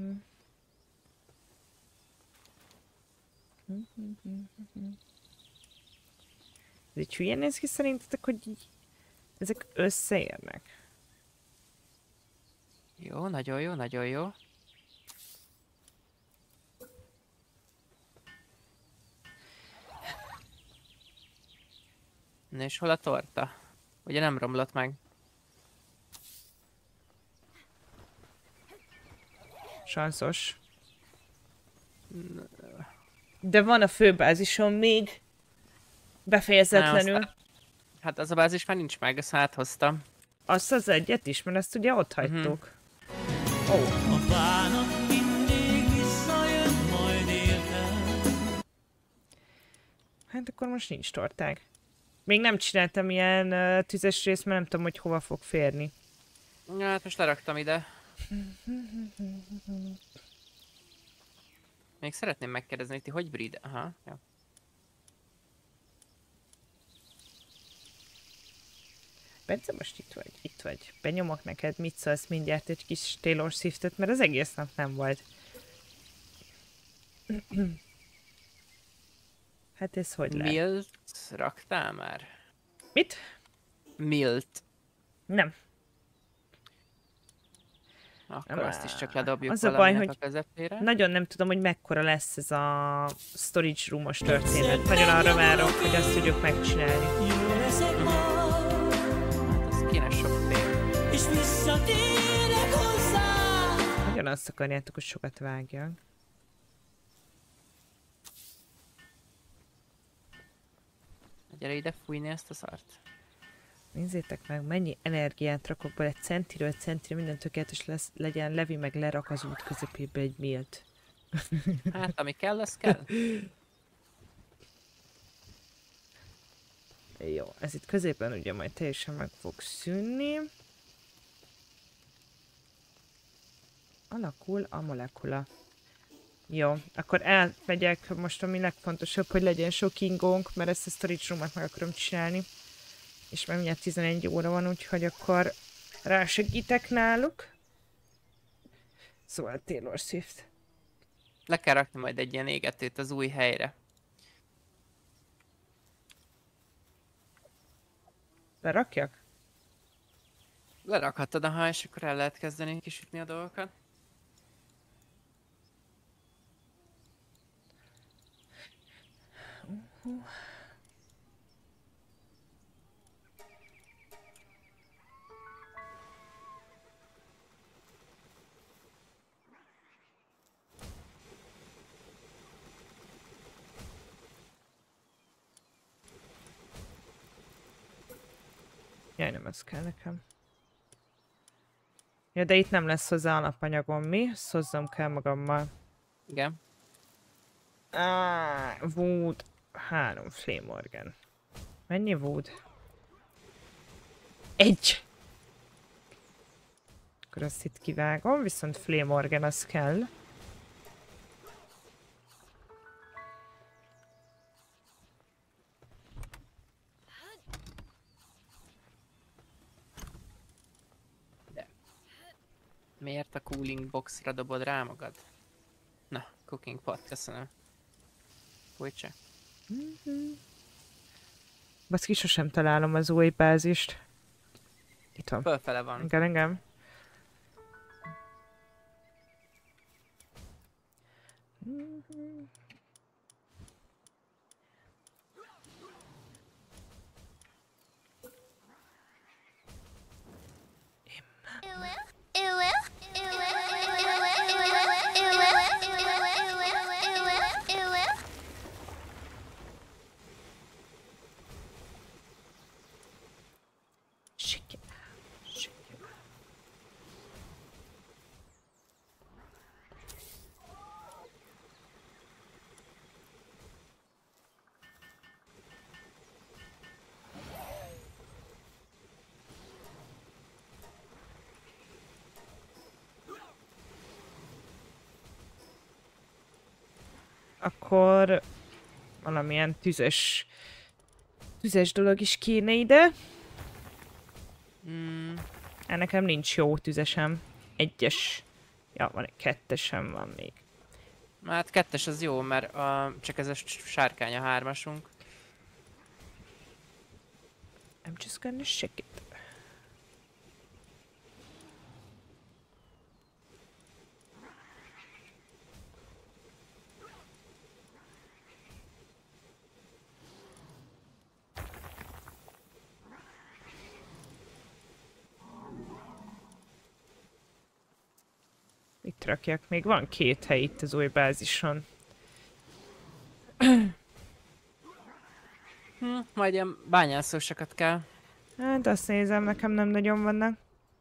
Ez így hülyén néz ki szerintetek, hogy így ezek összeérnek? Jó, nagyon jó, nagyon jó. Na és hol a torta? Ugye nem romlott meg? Sanszos. De van a főbázison még befejezetlenül. Nem, azt, hát az a bázis már nincs meg, ezt áthoztam. Azt az egyet is, mert ezt ugye ott hagytuk. Mhm. Ó. Oh. A bánat mindig visszajön majd értem. Hát akkor most nincs torták. Még nem csináltam ilyen uh, tüzes részt, mert nem tudom, hogy hova fog férni. Ja, hát most leraktam ide. Még szeretném megkérdezni, hogy ti hogy breed... Aha, ja. Bence, most itt vagy, itt vagy. Benyomok neked, mit szólsz mindjárt egy kis Taylor Swiftet, mert az egész nap nem volt. Hát ez hogy lehet? Milt raktál már? Mit? Milt. Nem. Akkor Nem, azt is csak ledobjuk az a baj, valaminek hogy a közepére. nagyon nem tudom, hogy mekkora lesz ez a storage roomos történet. Nagyon arra várok, hogy azt tudjuk megcsinálni. Jó leszek majd, Hát az kéne sok fél. és visszatérek hozzá. Nagyon azt akarjátok, hogy sokat vágjak. Gyere ide fújni ezt a szart. Nézzétek meg, mennyi energiát rakok bele centiről centire, minden tökéletes lesz, legyen, Levi meg lerak az út közepébe egy milt. Hát ami kell, az kell. Jó, ez itt középen ugye majd teljesen meg fog szűnni. Alakul a molekula. Jó, akkor elmegyek, most ami legfontosabb, hogy legyen sok ingónk, mert ezt a storage roomot meg akarom csinálni. És már mindjárt tizenegy óra van, úgyhogy akkor rásegítek náluk. Szóval Taylor Swift. Le kell rakni majd egy ilyen égetőt az új helyre. Lerakjak? Lerakhatod, aha, és akkor el lehet kezdeni kisütni a dolgokat. Uh-huh. Jaj, nem ez kell nekem. Ja, de itt nem lesz hozzá alapanyagom, mi? Ezt hozzam kell magammal. Igen. Ah, wood. Három flame organ. Mennyi wood? Egy! Akkor azt itt kivágom, viszont flame organ az kell. Miért a cooling boxra dobod rá magad? Na, cooking pot, köszönöm. Fújtsa. Baszki, sosem találom az új bázist. Itt van. Fölfele van. Engem, engem. akkor valamilyen tüzes, tüzes dolog is kéne ide. Mm, Hát nekem nincs jó tüzesem. Egyes. Ja, van egy kettesem van még. hát kettes az jó, mert a, csak ez a sárkány a hármasunk. I'm just gonna check it. Itt rakjak, még van két hely itt az új bázison. Hm, majd ilyen bányászósokat kell. Hát azt nézem, nekem nem nagyon vannak.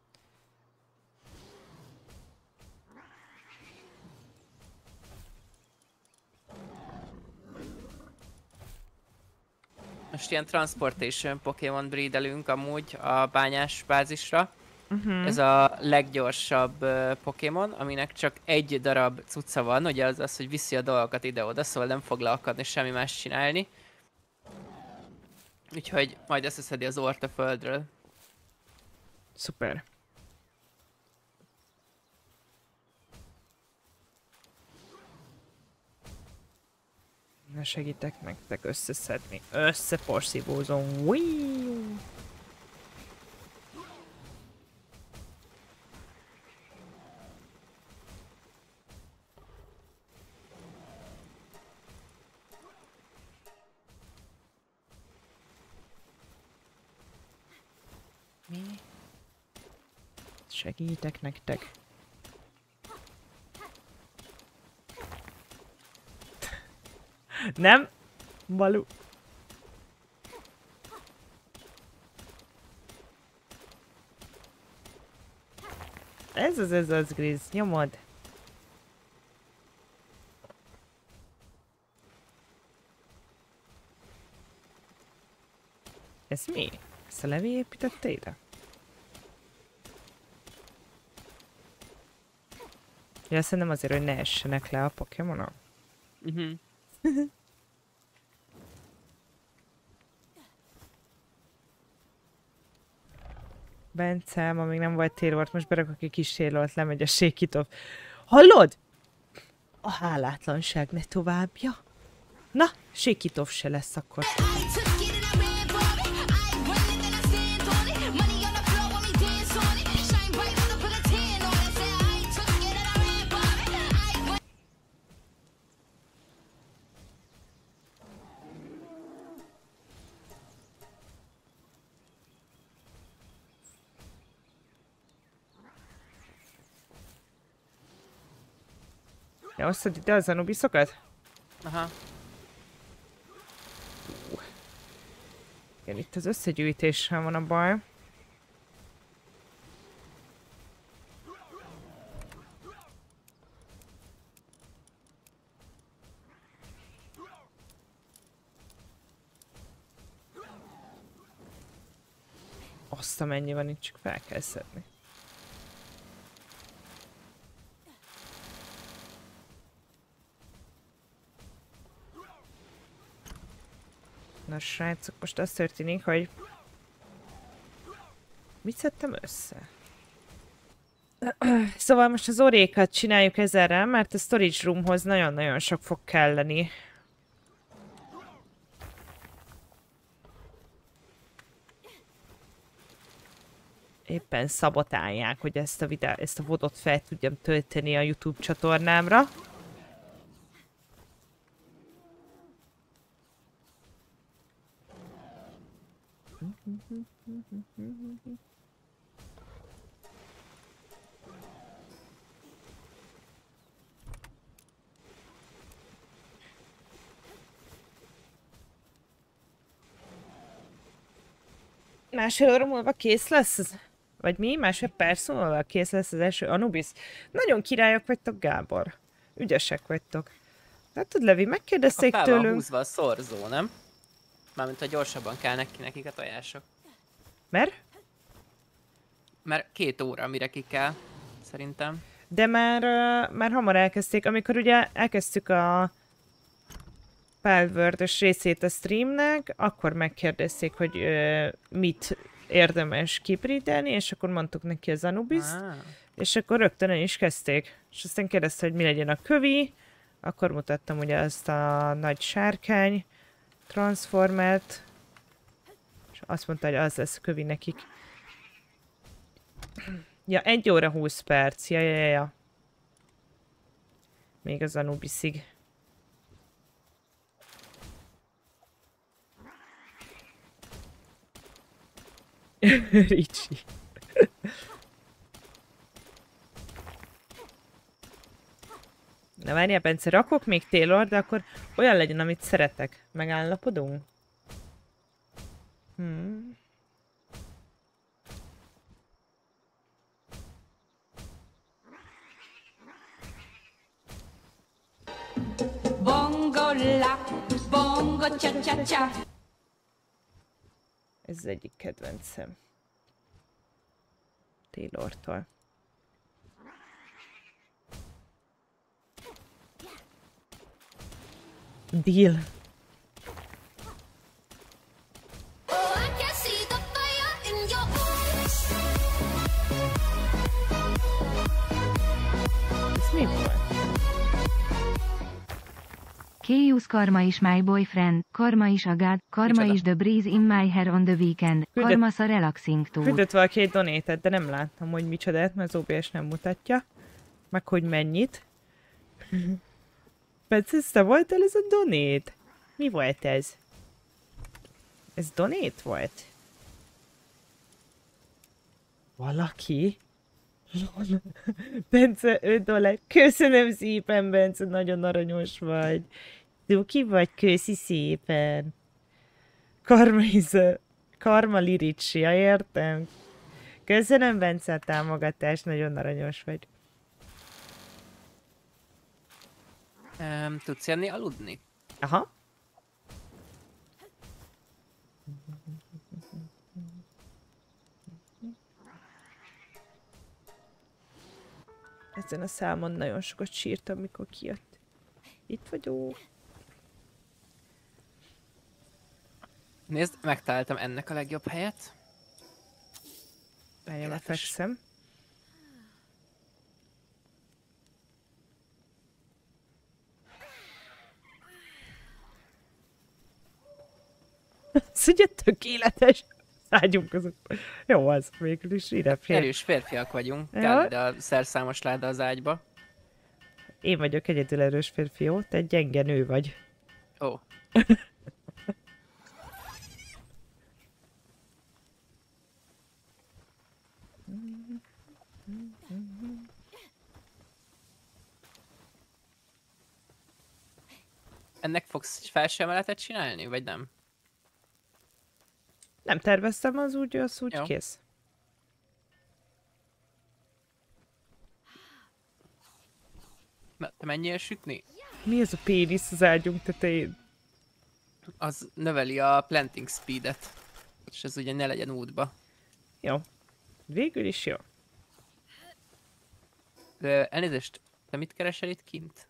Most ilyen transportation Pokémon breedelünk amúgy a bányás bázisra. Uh-huh. Ez a leggyorsabb uh, Pokémon, aminek csak egy darab cucca van, ugye az az, hogy viszi a dolgokat ide-oda, szóval nem fog leakadni, semmi más csinálni. Úgyhogy majd összeszedi az ort a földről. Szuper. Na segítek nektek összeszedni. Összeporszívózom. Wiiiiu. Mi? Segítek nektek. Nem? Balú. Ez az, ez az, Grizz. Nyomod. Ez mi? Ezt a Levi építette ide? Ja, szerintem azért, hogy ne essenek le a Pokémonok. Uh-huh. Bence, ma még nem volt térvort, most berakok egy kis térvort, lemegy a sékítov. Hallod? A hálátlanság ne továbbja. Na, sékítov se lesz akkor. Ja, osztod ide az Anubiszokat? Aha. Igen, itt az összegyűjtéssel van a baj. Azt amennyi van itt, csak fel kell szedni. Na srácok, most az történik, hogy... Mit szedtem össze? Szóval most az orékat csináljuk ezerrel, mert a storage roomhoz nagyon-nagyon sok fog kelleni. Éppen szabotálják, hogy ezt a videó, ezt a vodot fel tudjam tölteni a YouTube csatornámra. Másfél óra múlva kész lesz az... Vagy mi? Másfél perc múlva kész lesz az első Anubis? Nagyon királyok vagytok, Gábor. Ügyesek vagytok. Látod, Levi, megkérdezték fel tőlünk... van húzva a szorzó, nem? Mármint, ha gyorsabban kell neki nekik a tojások. Mert? Mert két óra, mire ki kell, szerintem. De már, uh, már hamar elkezdték, amikor ugye elkezdtük a Palworld-ös részét a streamnek, akkor megkérdezték, hogy ö, mit érdemes kibrídelni, és akkor mondtuk neki az Anubis-t, Ah. és akkor rögtön el is kezdték. És aztán kérdezte, hogy mi legyen a kövi, akkor mutattam ugye azt a nagy sárkány transformert, és azt mondta, hogy az lesz a kövi nekik. Ja, egy óra húsz perc, ja, ja, ja, ja. Még az Anubisig. Ricsi. Na várjál, Bence, rakok még Taylor, de akkor olyan legyen, amit szeretek. Megállapodunk? Hmm. Bongo la, bongo cha cha cha. Ez az egyik kedvencem. Taylortól. Deal. Oh, I can see the fire in your eyes. Ez mi volt? Kéjusz Karma is my boyfriend, Karma is a god, Karma Micsoda? is the breeze in my hair on the weekend, Küldött- Karma a relaxing tour. Küldött valaki egy donétet, de nem láttam, hogy micsodát, mert az o bé es nem mutatja. Meg hogy mennyit. Bence, ez te voltál ez a donét? Mi volt ez? Ez donét volt? Valaki? Lol. Bence, öt dollár. Köszönöm szépen, Bence, nagyon aranyos vagy. Duki vagy, köszi szépen. Karma is a... Karma Liricsia, értem. Köszönöm, Bence, a támogatást, nagyon aranyos vagy. Um, tudsz jönni aludni? Aha. Ezen a számon nagyon sokat sírtam, mikor kijött. Itt vagyok. Nézd, megtaláltam ennek a legjobb helyet. Várjál, Életes. fekszem. Ez ugye tökéletes. Szágyunk azok. Jó, az végül is ide fér. Erős férfiak vagyunk. Ja. Kell ide a szerszámos láda az ágyba. Én vagyok egyedül erős férfi, jó? Te egy gyenge nő vagy. Ó. Ennek fogsz egy felső emeletet csinálni, vagy nem? Nem terveztem, az úgy, az úgy Jó. kész. Na, te menjél sütni? Mi ez a pénisz az ágyunk tetején? Az növeli a planting speedet. És ez ugye ne legyen útba. Jó. Végül is jó. Ö, elnézést, te mit keresel itt kint?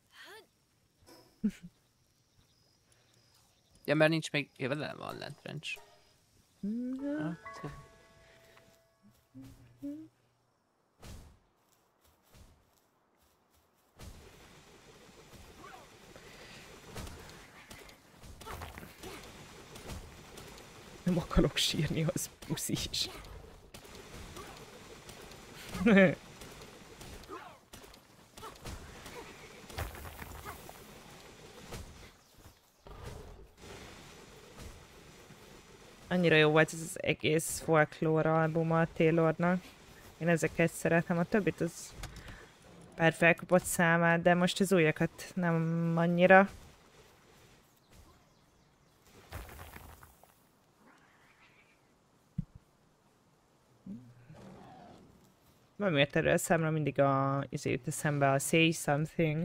Ja, mert nincs még... Ja, de van lent rencs. Akkor... Nem akarok sírni, az puszi is. Annyira jó volt ez az egész folklór albuma a Taylornak. Én ezeket szeretem, a többit az pár felkapott számát, de most az újakat nem annyira. Valamiért erről számra mindig a, izé jut eszembe a Say Something.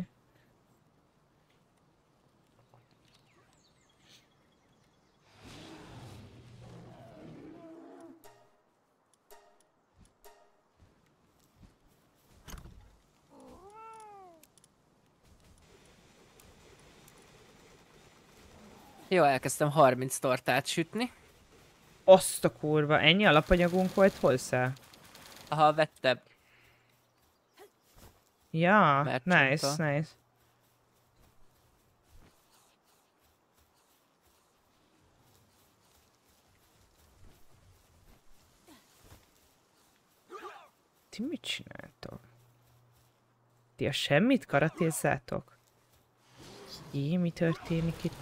Jó, elkezdtem harminc tortát sütni. Azt a kurva, ennyi alapanyagunk volt hozzá? Aha, vettem. Ja, Merchanttal. nice, nice. Ti mit csináltok? Ti a semmit karatézzátok? Jé, mi történik itt?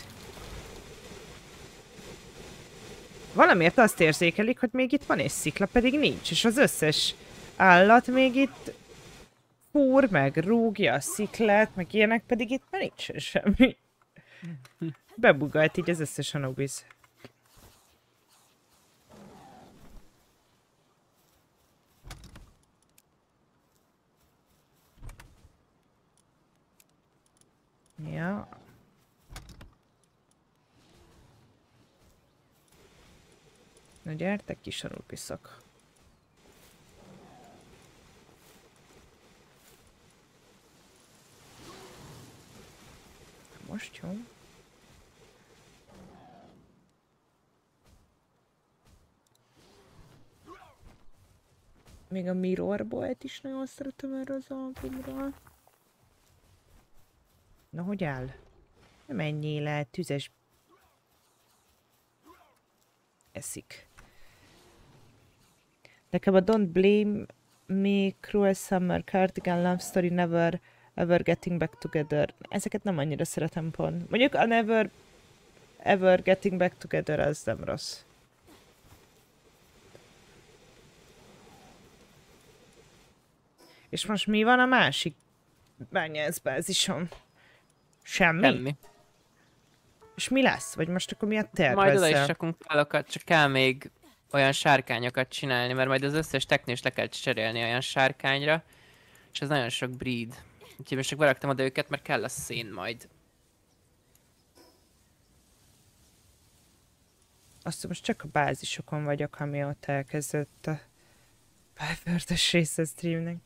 Valamiért azt érzékelik, hogy még itt van egy szikla, pedig nincs, és az összes állat még itt fúr, meg rúgja a sziklát, meg ilyenek, pedig itt már nincs semmi. Bebugalt így az összes Anubis. Ja. Na gyertek, kis Anubiszok. Most jó. Még a Mirror Bolt is nagyon szeretem erre az albumról. Na, hogy áll? Nem menjél le, tüzes... Eszik. Nekem a Don't Blame Me, Cruel Summer, Cardigan, Love Story, Never Ever Getting Back Together. Ezeket nem annyira szeretem pont. Mondjuk a Never Ever Getting Back Together az nem rossz. És most mi van a másik bányászbázison? Semmi? Semmi. És mi lesz? Vagy most akkor mi a terv Majd oda is ezzel? rakunk pálokat, csak kell még olyan sárkányokat csinálni, mert majd az összes teknést le kell cserélni olyan sárkányra, és ez nagyon sok breed. Úgyhogy most csak beraktam oda őket, mert kell a szén majd. Azt hiszem, most csak a bázisokon vagyok, amióta elkezdett a pálföldes része a streamnek.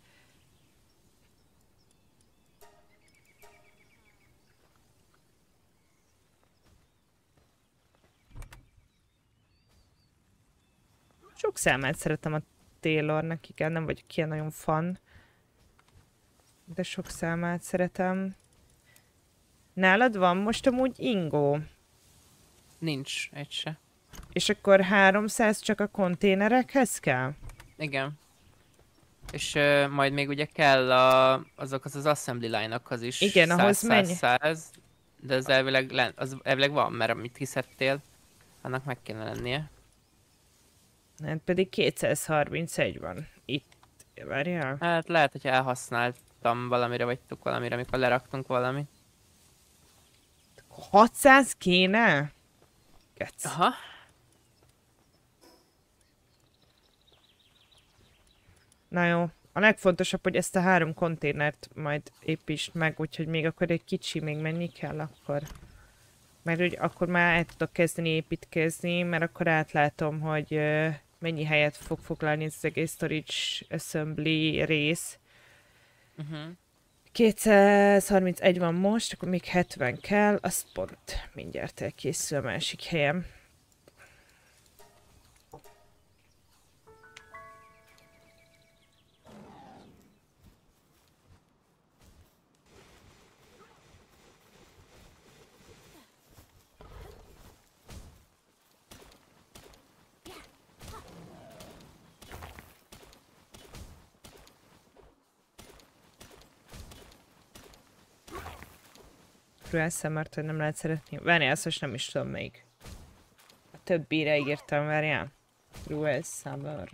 Sok számát szeretem a Taylornak, igen, nem vagyok ilyen nagyon fan. De sok számát szeretem. Nálad van most amúgy ingó? Nincs egy se. És akkor háromszáz csak a konténerekhez kell? Igen. És uh, majd még ugye kell a, azokhoz az assembly line-okhoz is. Igen, ahhoz mennyi? száz, de az elvileg, len, az elvileg van, mert amit hiszedtél, annak meg kéne lennie. Hát pedig kétszázharmincegy van. Itt, várjál. Hát lehet, hogyha elhasználtam valamire, vagy tuk valamire, amikor leraktunk valamit. hatszáz kéne? Gec. Aha. Na jó. A legfontosabb, hogy ezt a három konténert majd építsd meg, úgyhogy még akkor egy kicsi, még mennyi kell akkor? Mert úgy akkor már el tudok kezdeni építkezni, mert akkor átlátom, hogy uh, mennyi helyet fog foglalni ez az egész storage assembly rész. Uh-huh. kétszázharmincegy van most, akkor még hetven kell, az pont mindjárt elkészül a másik helyem. Cruel Summer-t, hogy nem lehet szeretni. Várjál, azt most nem is tudom még. A többire írtam, várjál. Cruel Summer.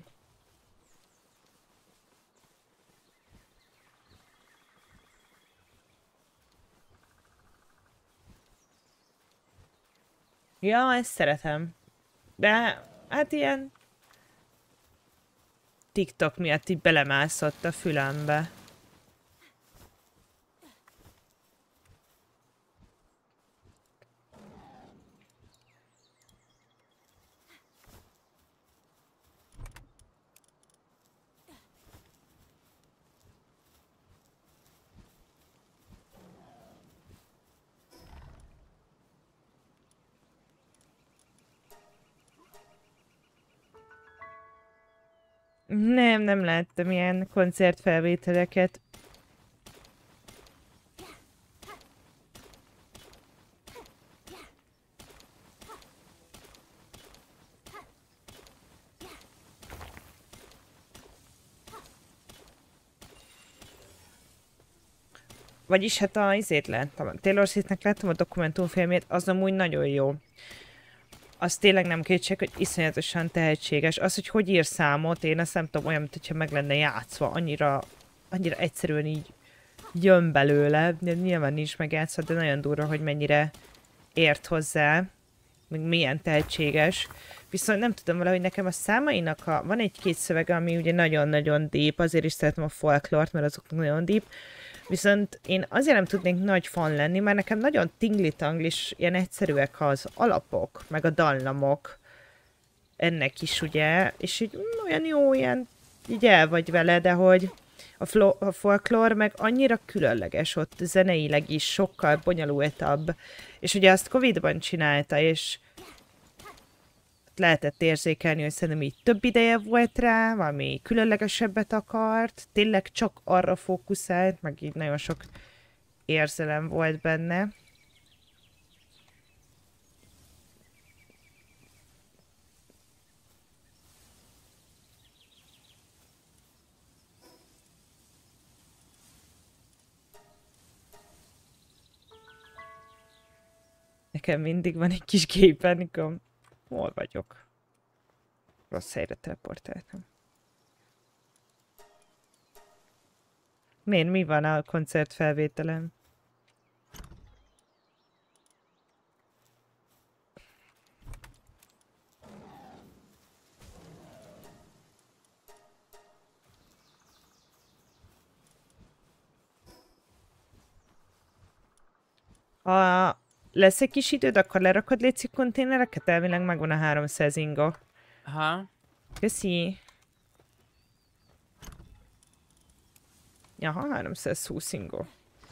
Ja, ezt szeretem. De hát ilyen... TikTok miatt így belemászott a fülembe. Nem, nem láttam ilyen koncertfelvételeket. Vagyis hát a izét láttam, a Taylor Swiftnek láttam a dokumentumfilmét, az amúgy nagyon jó. Az tényleg nem kétség, hogy iszonyatosan tehetséges. Az, hogy hogy ír számot, én azt nem tudom, olyan, mintha meg lenne játszva, annyira, annyira egyszerűen így jön belőle, nyilván nincs megjátszva, de nagyon durva, hogy mennyire ért hozzá, meg milyen tehetséges. Viszont nem tudom, valahogy nekem a számainak a... van egy-két szövege, ami ugye nagyon-nagyon deep, azért is szeretem a folklort, mert azok nagyon deep. Viszont én azért nem tudnék nagy fan lenni, mert nekem nagyon tingli-tanglis, ilyen egyszerűek az alapok, meg a dallamok. Ennek is ugye, és így mm, olyan jó, ilyen így el vagy vele, de hogy a, flo- a folklór meg annyira különleges ott zeneileg is, sokkal bonyolultabb. És ugye azt Covidban csinálta, és lehetett érzékelni, hogy szerintem így több ideje volt rá, valami különlegesebbet akart, tényleg csak arra fókuszált, meg így nagyon sok érzelem volt benne. Nekem mindig van egy kis gépenikom. Hol vagyok? Rossz helyre teleportáltam. Miért? Mi van a koncertfelvételen? A... Lesz egy kis időd, akkor lerakod létszik konténereket? Elvileg megvan a háromszáz inga. Aha. Köszi. Jaha, háromszázhúsz inga.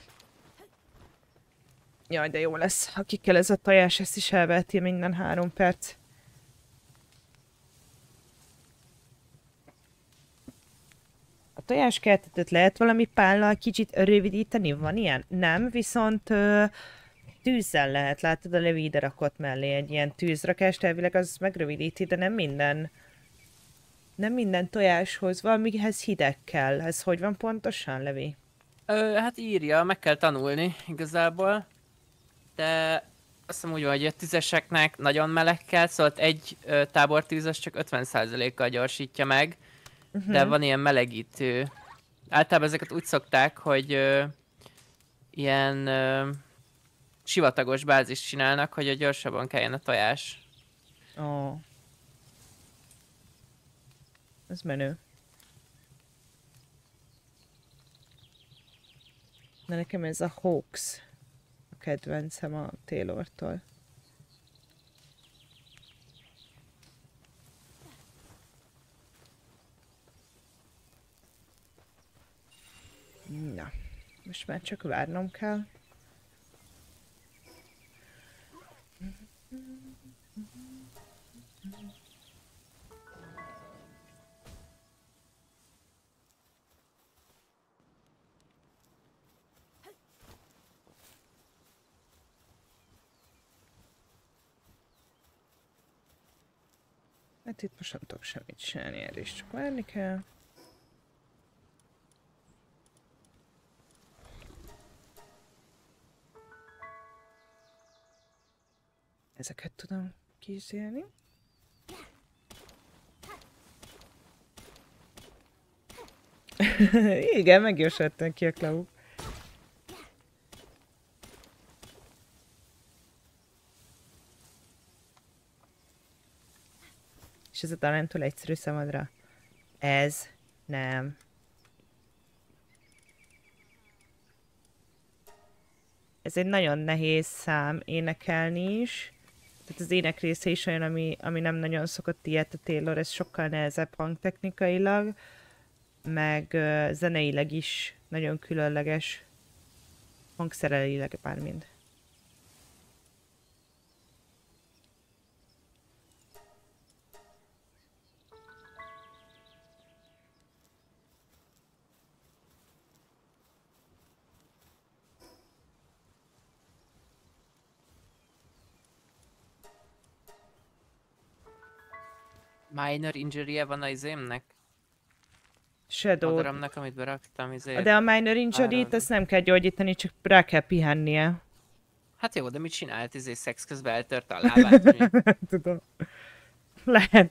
Jaj, de jó lesz. Akikkel ez a tojás, ezt is elveheti minden három perc. A tojáskertetet lehet valami pállal kicsit rövidíteni? Van ilyen? Nem, viszont... Ö, tűzzel lehet, látod, a Levi ide rakott mellé egy ilyen tűzrakást, elvileg az megrövidíti, de nem minden. Nem minden tojáshoz, valamihez hideg kell. Ez hogy van pontosan, Levi? Ö, hát írja, meg kell tanulni igazából. De azt hiszem úgy van, hogy a tüzeseknek nagyon meleg kell, szóval egy ö, tábortűz az csak ötven százalékkal gyorsítja meg. Uh-huh. De van ilyen melegítő. Általában ezeket úgy szokták, hogy ö, ilyen... Ö, sivatagos bázist csinálnak, hogy a gyorsabban kelljen a tojás. Ó. Oh. Ez menő. De nekem ez a Hawks a kedvencem a Taylortól. Na, most már csak várnom kell. Hát itt most nem tudok semmit csinálni, erre is csak várni kell. Ezeket tudom kísérni. Igen, meggyorsultam ki a klavuk. És ez a talán túl egyszerű számodra. Ez nem. Ez egy nagyon nehéz szám énekelni is. Tehát az ének része is olyan, ami, ami nem nagyon szokott ilyet a Taylor, ez sokkal nehezebb hangtechnikailag, meg uh, zeneileg is nagyon különleges, hangszerelileg bármind. Minor injury-je van a izémnek? Shadow. Madaramnak, amit beraktam, izé. De a minor injury-t azt nem kell gyógyítani, csak rá kell pihennie. Hát jó, de mit csinált? Izé szex közben eltörte a lábát? vagy mi? Nem tudom. Lehet.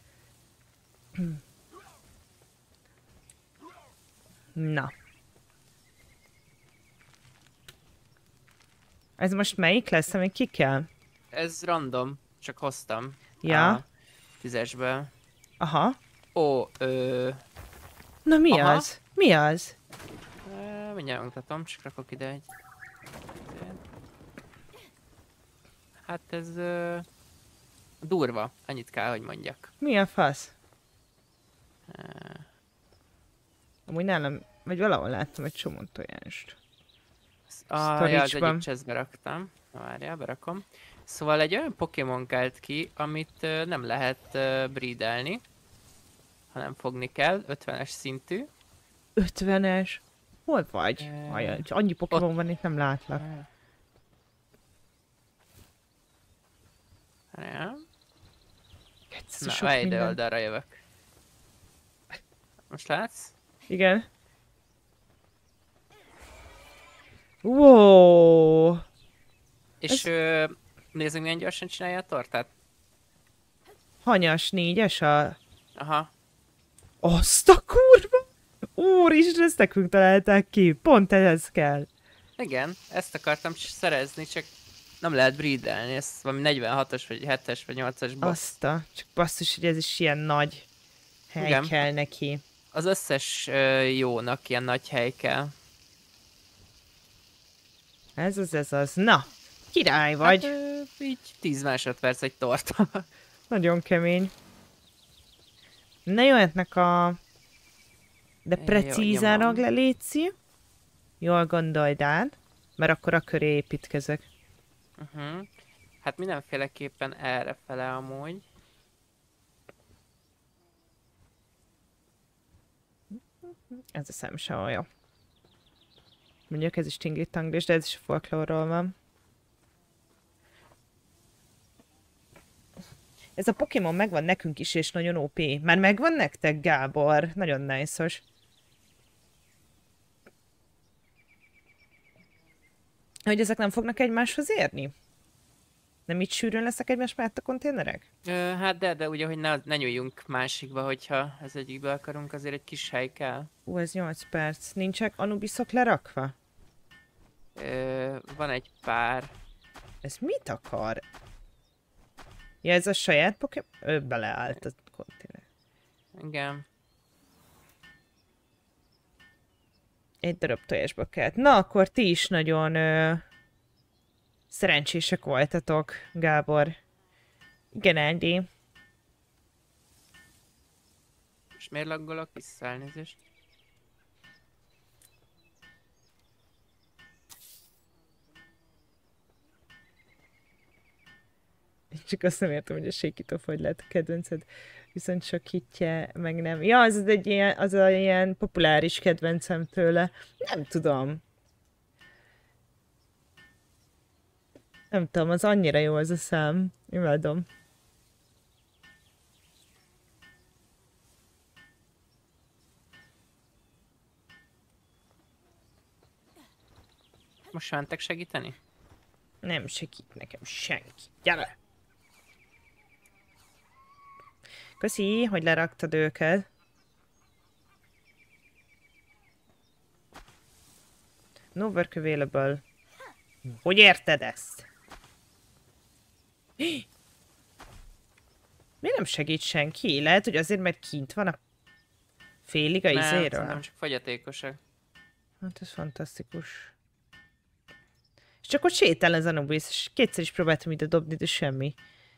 Na. Ez most melyik lesz, amíg ki kell? Ez random, csak hoztam. Ja. A tízesből. Aha. Ó, ö... Na mi Aha. az? Mi az? ö, mindjárt mutatom, csak rakok ide egy... Hát ez... Ö... durva, annyit kell, hogy mondjak. Mi a fasz? Amúgy nálam, vagy valahol láttam egy csomó tojást. A, ja, az Storage-ban. egyik chestbe raktam. Várjál, berakom. Szóval egy olyan Pokémon kelt ki, amit ö, nem lehet ö, breedelni, hanem fogni kell, ötvenes szintű. ötvenes. Hol vagy? Eh, Ajaj, annyi Pokémon van, itt nem látlak. Várjál. Ez Na, sok várj, ide minden. oldalra jövök. Most látsz? Igen. Wow. És Ez- ö, nézzük, milyen gyorsan csinálja a tortát. Hanyas négyes a... Aha. Azt a kurva! Úristen, ezt nekünk találták ki. Pont ez kell. Igen, ezt akartam c- szerezni, csak nem lehet breedelni. Ez valami negyvenhatos, vagy hetes, vagy nyolcas boss. Azt a... Csak basszus, hogy ez is ilyen nagy hely Igen. kell neki. Az összes ö, jónak ilyen nagy hely kell. Ez az, ez az. Na, király vagy. Hát, ö, így tíz másodperc egy torta. Nagyon kemény. Na jöhetnek a... De Jó, precízen nyomom. rag le, léci. Jól gondold át, mert akkor a köré építkezek. Uh-huh. Hát mindenféleképpen errefele amúgy. Ez a szem sem olyan. Mondjuk ez is tingli-tanglis, de ez is a folklórról van. Ez a Pokémon megvan nekünk is, és nagyon ó pé. Már megvan nektek, Gábor? Nagyon nice-os. Hogy ezek nem fognak egymáshoz érni? Nem így sűrűn leszek egymás mellett a konténerek? Ö, hát de, de ugye, hogy ne, ne nyúljunk másikba, hogyha az egyikbe akarunk, azért egy kis hely kell. Ú, ez nyolc perc. Nincsek Anubiszok lerakva? Ö, van egy pár. Ez mit akar? Ja, ez a saját Pokémon? Ő beleállt a konténer. Igen. Egy darab tojásba kelt. Na, akkor ti is nagyon ö, szerencsések voltatok, Gábor. Igen, Andy. És miért laggolok vissza, elnézést? Csak azt nem értem, hogy a sékító hogy lehet a kedvenced. Viszont sok hitje, meg nem. Ja, az az egy ilyen, az a ilyen populáris kedvencem tőle. Nem tudom. Nem tudom, az annyira jó az a szám. Imádom. Most mentek segíteni? Nem segít nekem senki. Gyere! Köszi, hogy leraktad őket. No work available. Hogy érted ezt? Miért nem segít senki? Lehet, hogy azért, mert kint van a félig a Nem, izéről? nem csak fogyatékosak. Hát ez fantasztikus. És csak ott sétál az Anubis, és kétszer is próbáltam ide dobni, de semmi.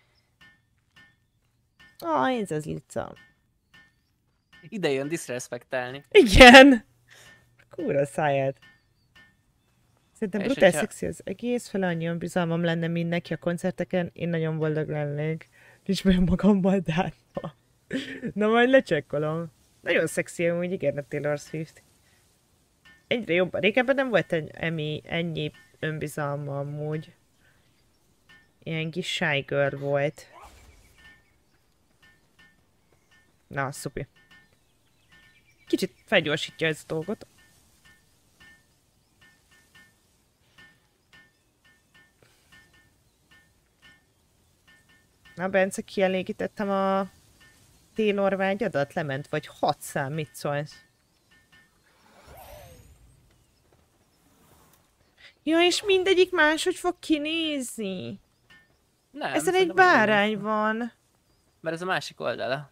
Ah, ez az Lica. Ide jön diszrespektálni. Igen! Kúra a száját. Szerintem És brutál hogyha- szexi az egész, fele annyi önbizalmam lenne, mint neki a koncerteken, én nagyon boldog lennék. Ismerem magammal, de hát ma. Na majd lecsekkolom. Nagyon szexi amúgy, igen, a Taylor Swift. Egyre jobban. Régebben nem volt egy, emi, ennyi önbizalma amúgy. Ilyen kis shy girl volt. Na, szupi. Kicsit felgyorsítja ezt a dolgot. Na, Bence, kielégítettem a télorvágyadat? Lement vagy hat szám, mit szólsz? Ja, és mindegyik máshogy fog kinézni. Nem, Ezen egy szerintem bárány ugyanúgy. van. Mert ez a másik oldala.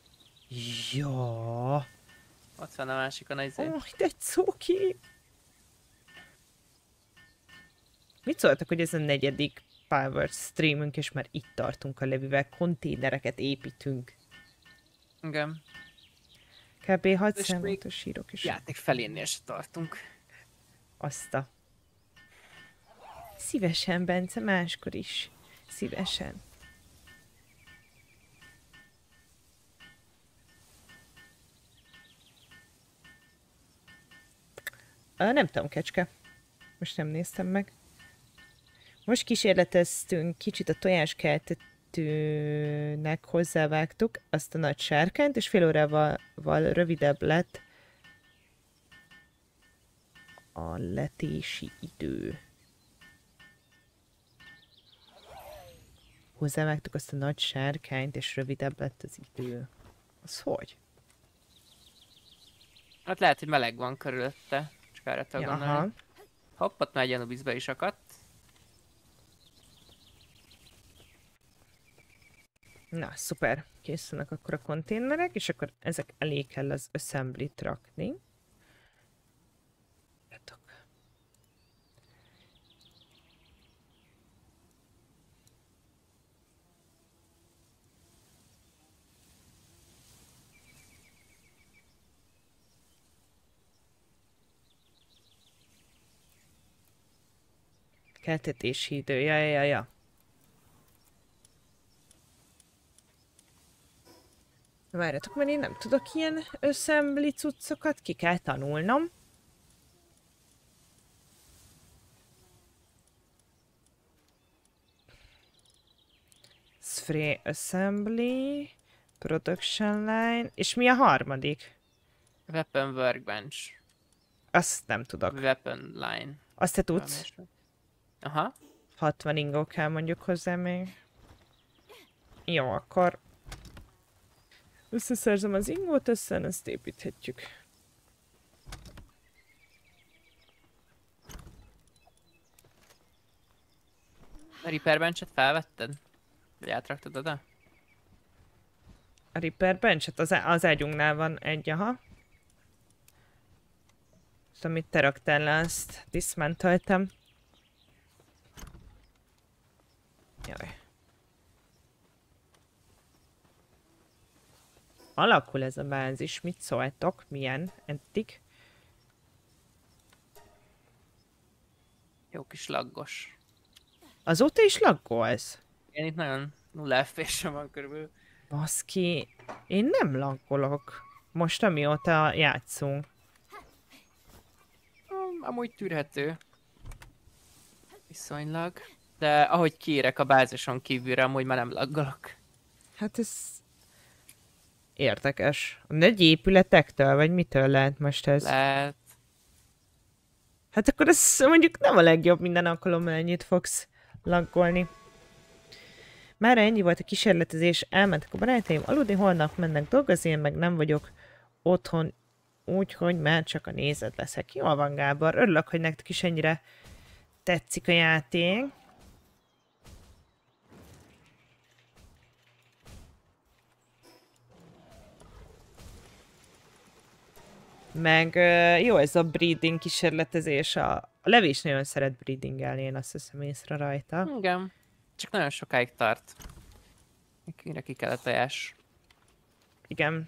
Ja. Ott van a másikon az izé. Oh, de cuki. Mit szóltak, hogy ez a negyedik Power streamünk, és már itt tartunk a Levivel, konténereket építünk. Igen. Kb. hat És számot sírok is. Játék felénél se tartunk. Azt a... Szívesen, Bence, máskor is. Szívesen. Ö, nem tudom, kecske. Most nem néztem meg. Most kísérleteztünk kicsit a tojáskeltetőnek hozzávágtuk azt a nagy sárkányt, és fél órával val rövidebb lett a letési idő. Hozzávágtuk azt a nagy sárkányt, és rövidebb lett az idő. Az hogy? Hát lehet, hogy meleg van körülötte. Csak erre tudok Aha. gondolni. Hopp, ott már egy Anubisbe is akadt. Na, szuper. Készülnek akkor a konténerek, és akkor ezek elé kell az assembly-t rakni. Látok. Keltetési idő, ja, ja, ja. Várjatok, mert én nem tudok ilyen assembly cuccokat, ki kell tanulnom. Spray assembly, production line, és mi a harmadik? Weapon workbench. Azt nem tudok. Weapon line. Azt te tudsz? Aha. hatvan ingó kell mondjuk hozzá még. Jó, akkor összeszerzem az ingót, összen ezt építhetjük. A repair benchet felvetted? Vagy átraktad oda? A repair benchet az, az ágyunknál van egy, aha. Azt, amit te raktál le, azt dismanteltem. Jaj. Alakul ez a bázis, mit szóltok? Milyen eddig? Jó kis laggos. Azóta is laggolsz? Én itt nagyon nulla ef pé es van körülbelül. Baszki, én nem laggolok. Most amióta játszunk. Um, amúgy tűrhető. Viszonylag. De ahogy kiérek a bázison kívülre, amúgy már nem laggolok. Hát ez... érdekes. A nagy épületektől, vagy mitől lehet most ez? Lehet. Hát akkor ez mondjuk nem a legjobb minden alkalommal ennyit fogsz laggolni. Már ennyi volt a kísérletezés, elmentek a barátaim aludni, holnap mennek dolgozni, én meg nem vagyok otthon, úgyhogy már csak a nézet leszek. Jól van, Gábor, örülök, hogy nektek is ennyire tetszik a játék. Meg jó ez a breeding kísérletezés. A, a Levi is nagyon szeret breedingelni, én azt hiszem észre rajta. Igen. Csak nagyon sokáig tart. Mire ki kell a tojás. Igen.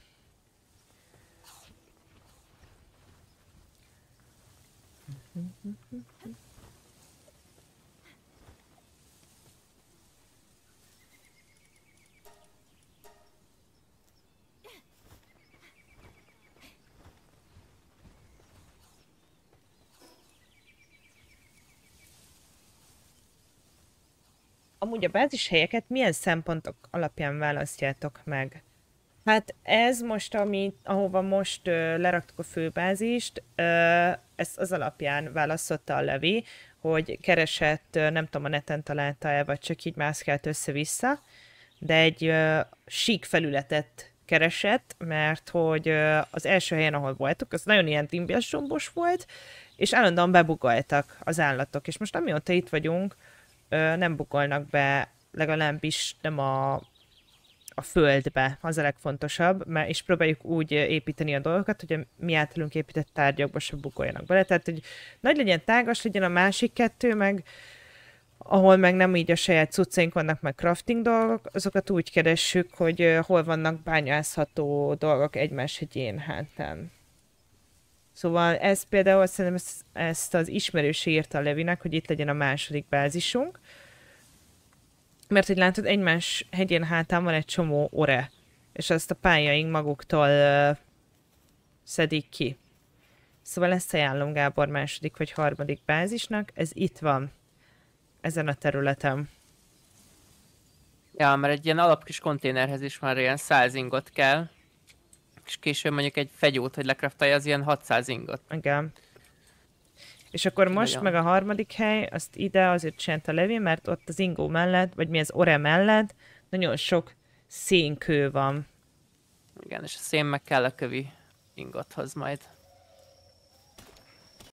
Amúgy a bázishelyeket milyen szempontok alapján választjátok meg? Hát ez most, ami, ahova most ö, leraktuk a főbázist, ö, ezt az alapján választotta a Levi, hogy keresett, ö, nem tudom, a neten találta el, vagy csak így mászkált össze-vissza, de egy ö, sík felületet keresett, mert hogy ö, az első helyen, ahol voltunk, az nagyon ilyen timbias zsombos volt, és állandóan bebugoltak az állatok, és most amióta itt vagyunk, ö, nem bugolnak be, legalábbis nem a, a földbe, az a legfontosabb, mert, és próbáljuk úgy építeni a dolgokat, hogy a mi általunk épített tárgyakba se bugoljanak bele, tehát hogy nagy legyen, tágas legyen a másik kettő, meg ahol meg nem így a saját cuccaink vannak, meg crafting dolgok, azokat úgy keressük, hogy ö, hol vannak bányászható dolgok egymás hegyén hátán. Szóval ez például szerintem ezt, ezt az ismerőse írta a Levinek, hogy itt legyen a második bázisunk. Mert hogy látod, egymás hegyén hátán van egy csomó ore, és azt a pályáink maguktól uh, szedik ki. Szóval ezt ajánlom Gábor második vagy harmadik bázisnak, ez itt van, ezen a területen. Ja, mert egy ilyen alap kis konténerhez is már ilyen száz ingot kell, és később mondjuk egy fegyót, hogy lekraftalja, az ilyen hatszáz ingot. Igen. És akkor most Nagyon. meg a harmadik hely, azt ide azért csinálta Levi, mert ott az ingó mellett, vagy mi az ore mellett, nagyon sok szénkő van. Igen, és a szén meg kell a kövi ingothoz majd.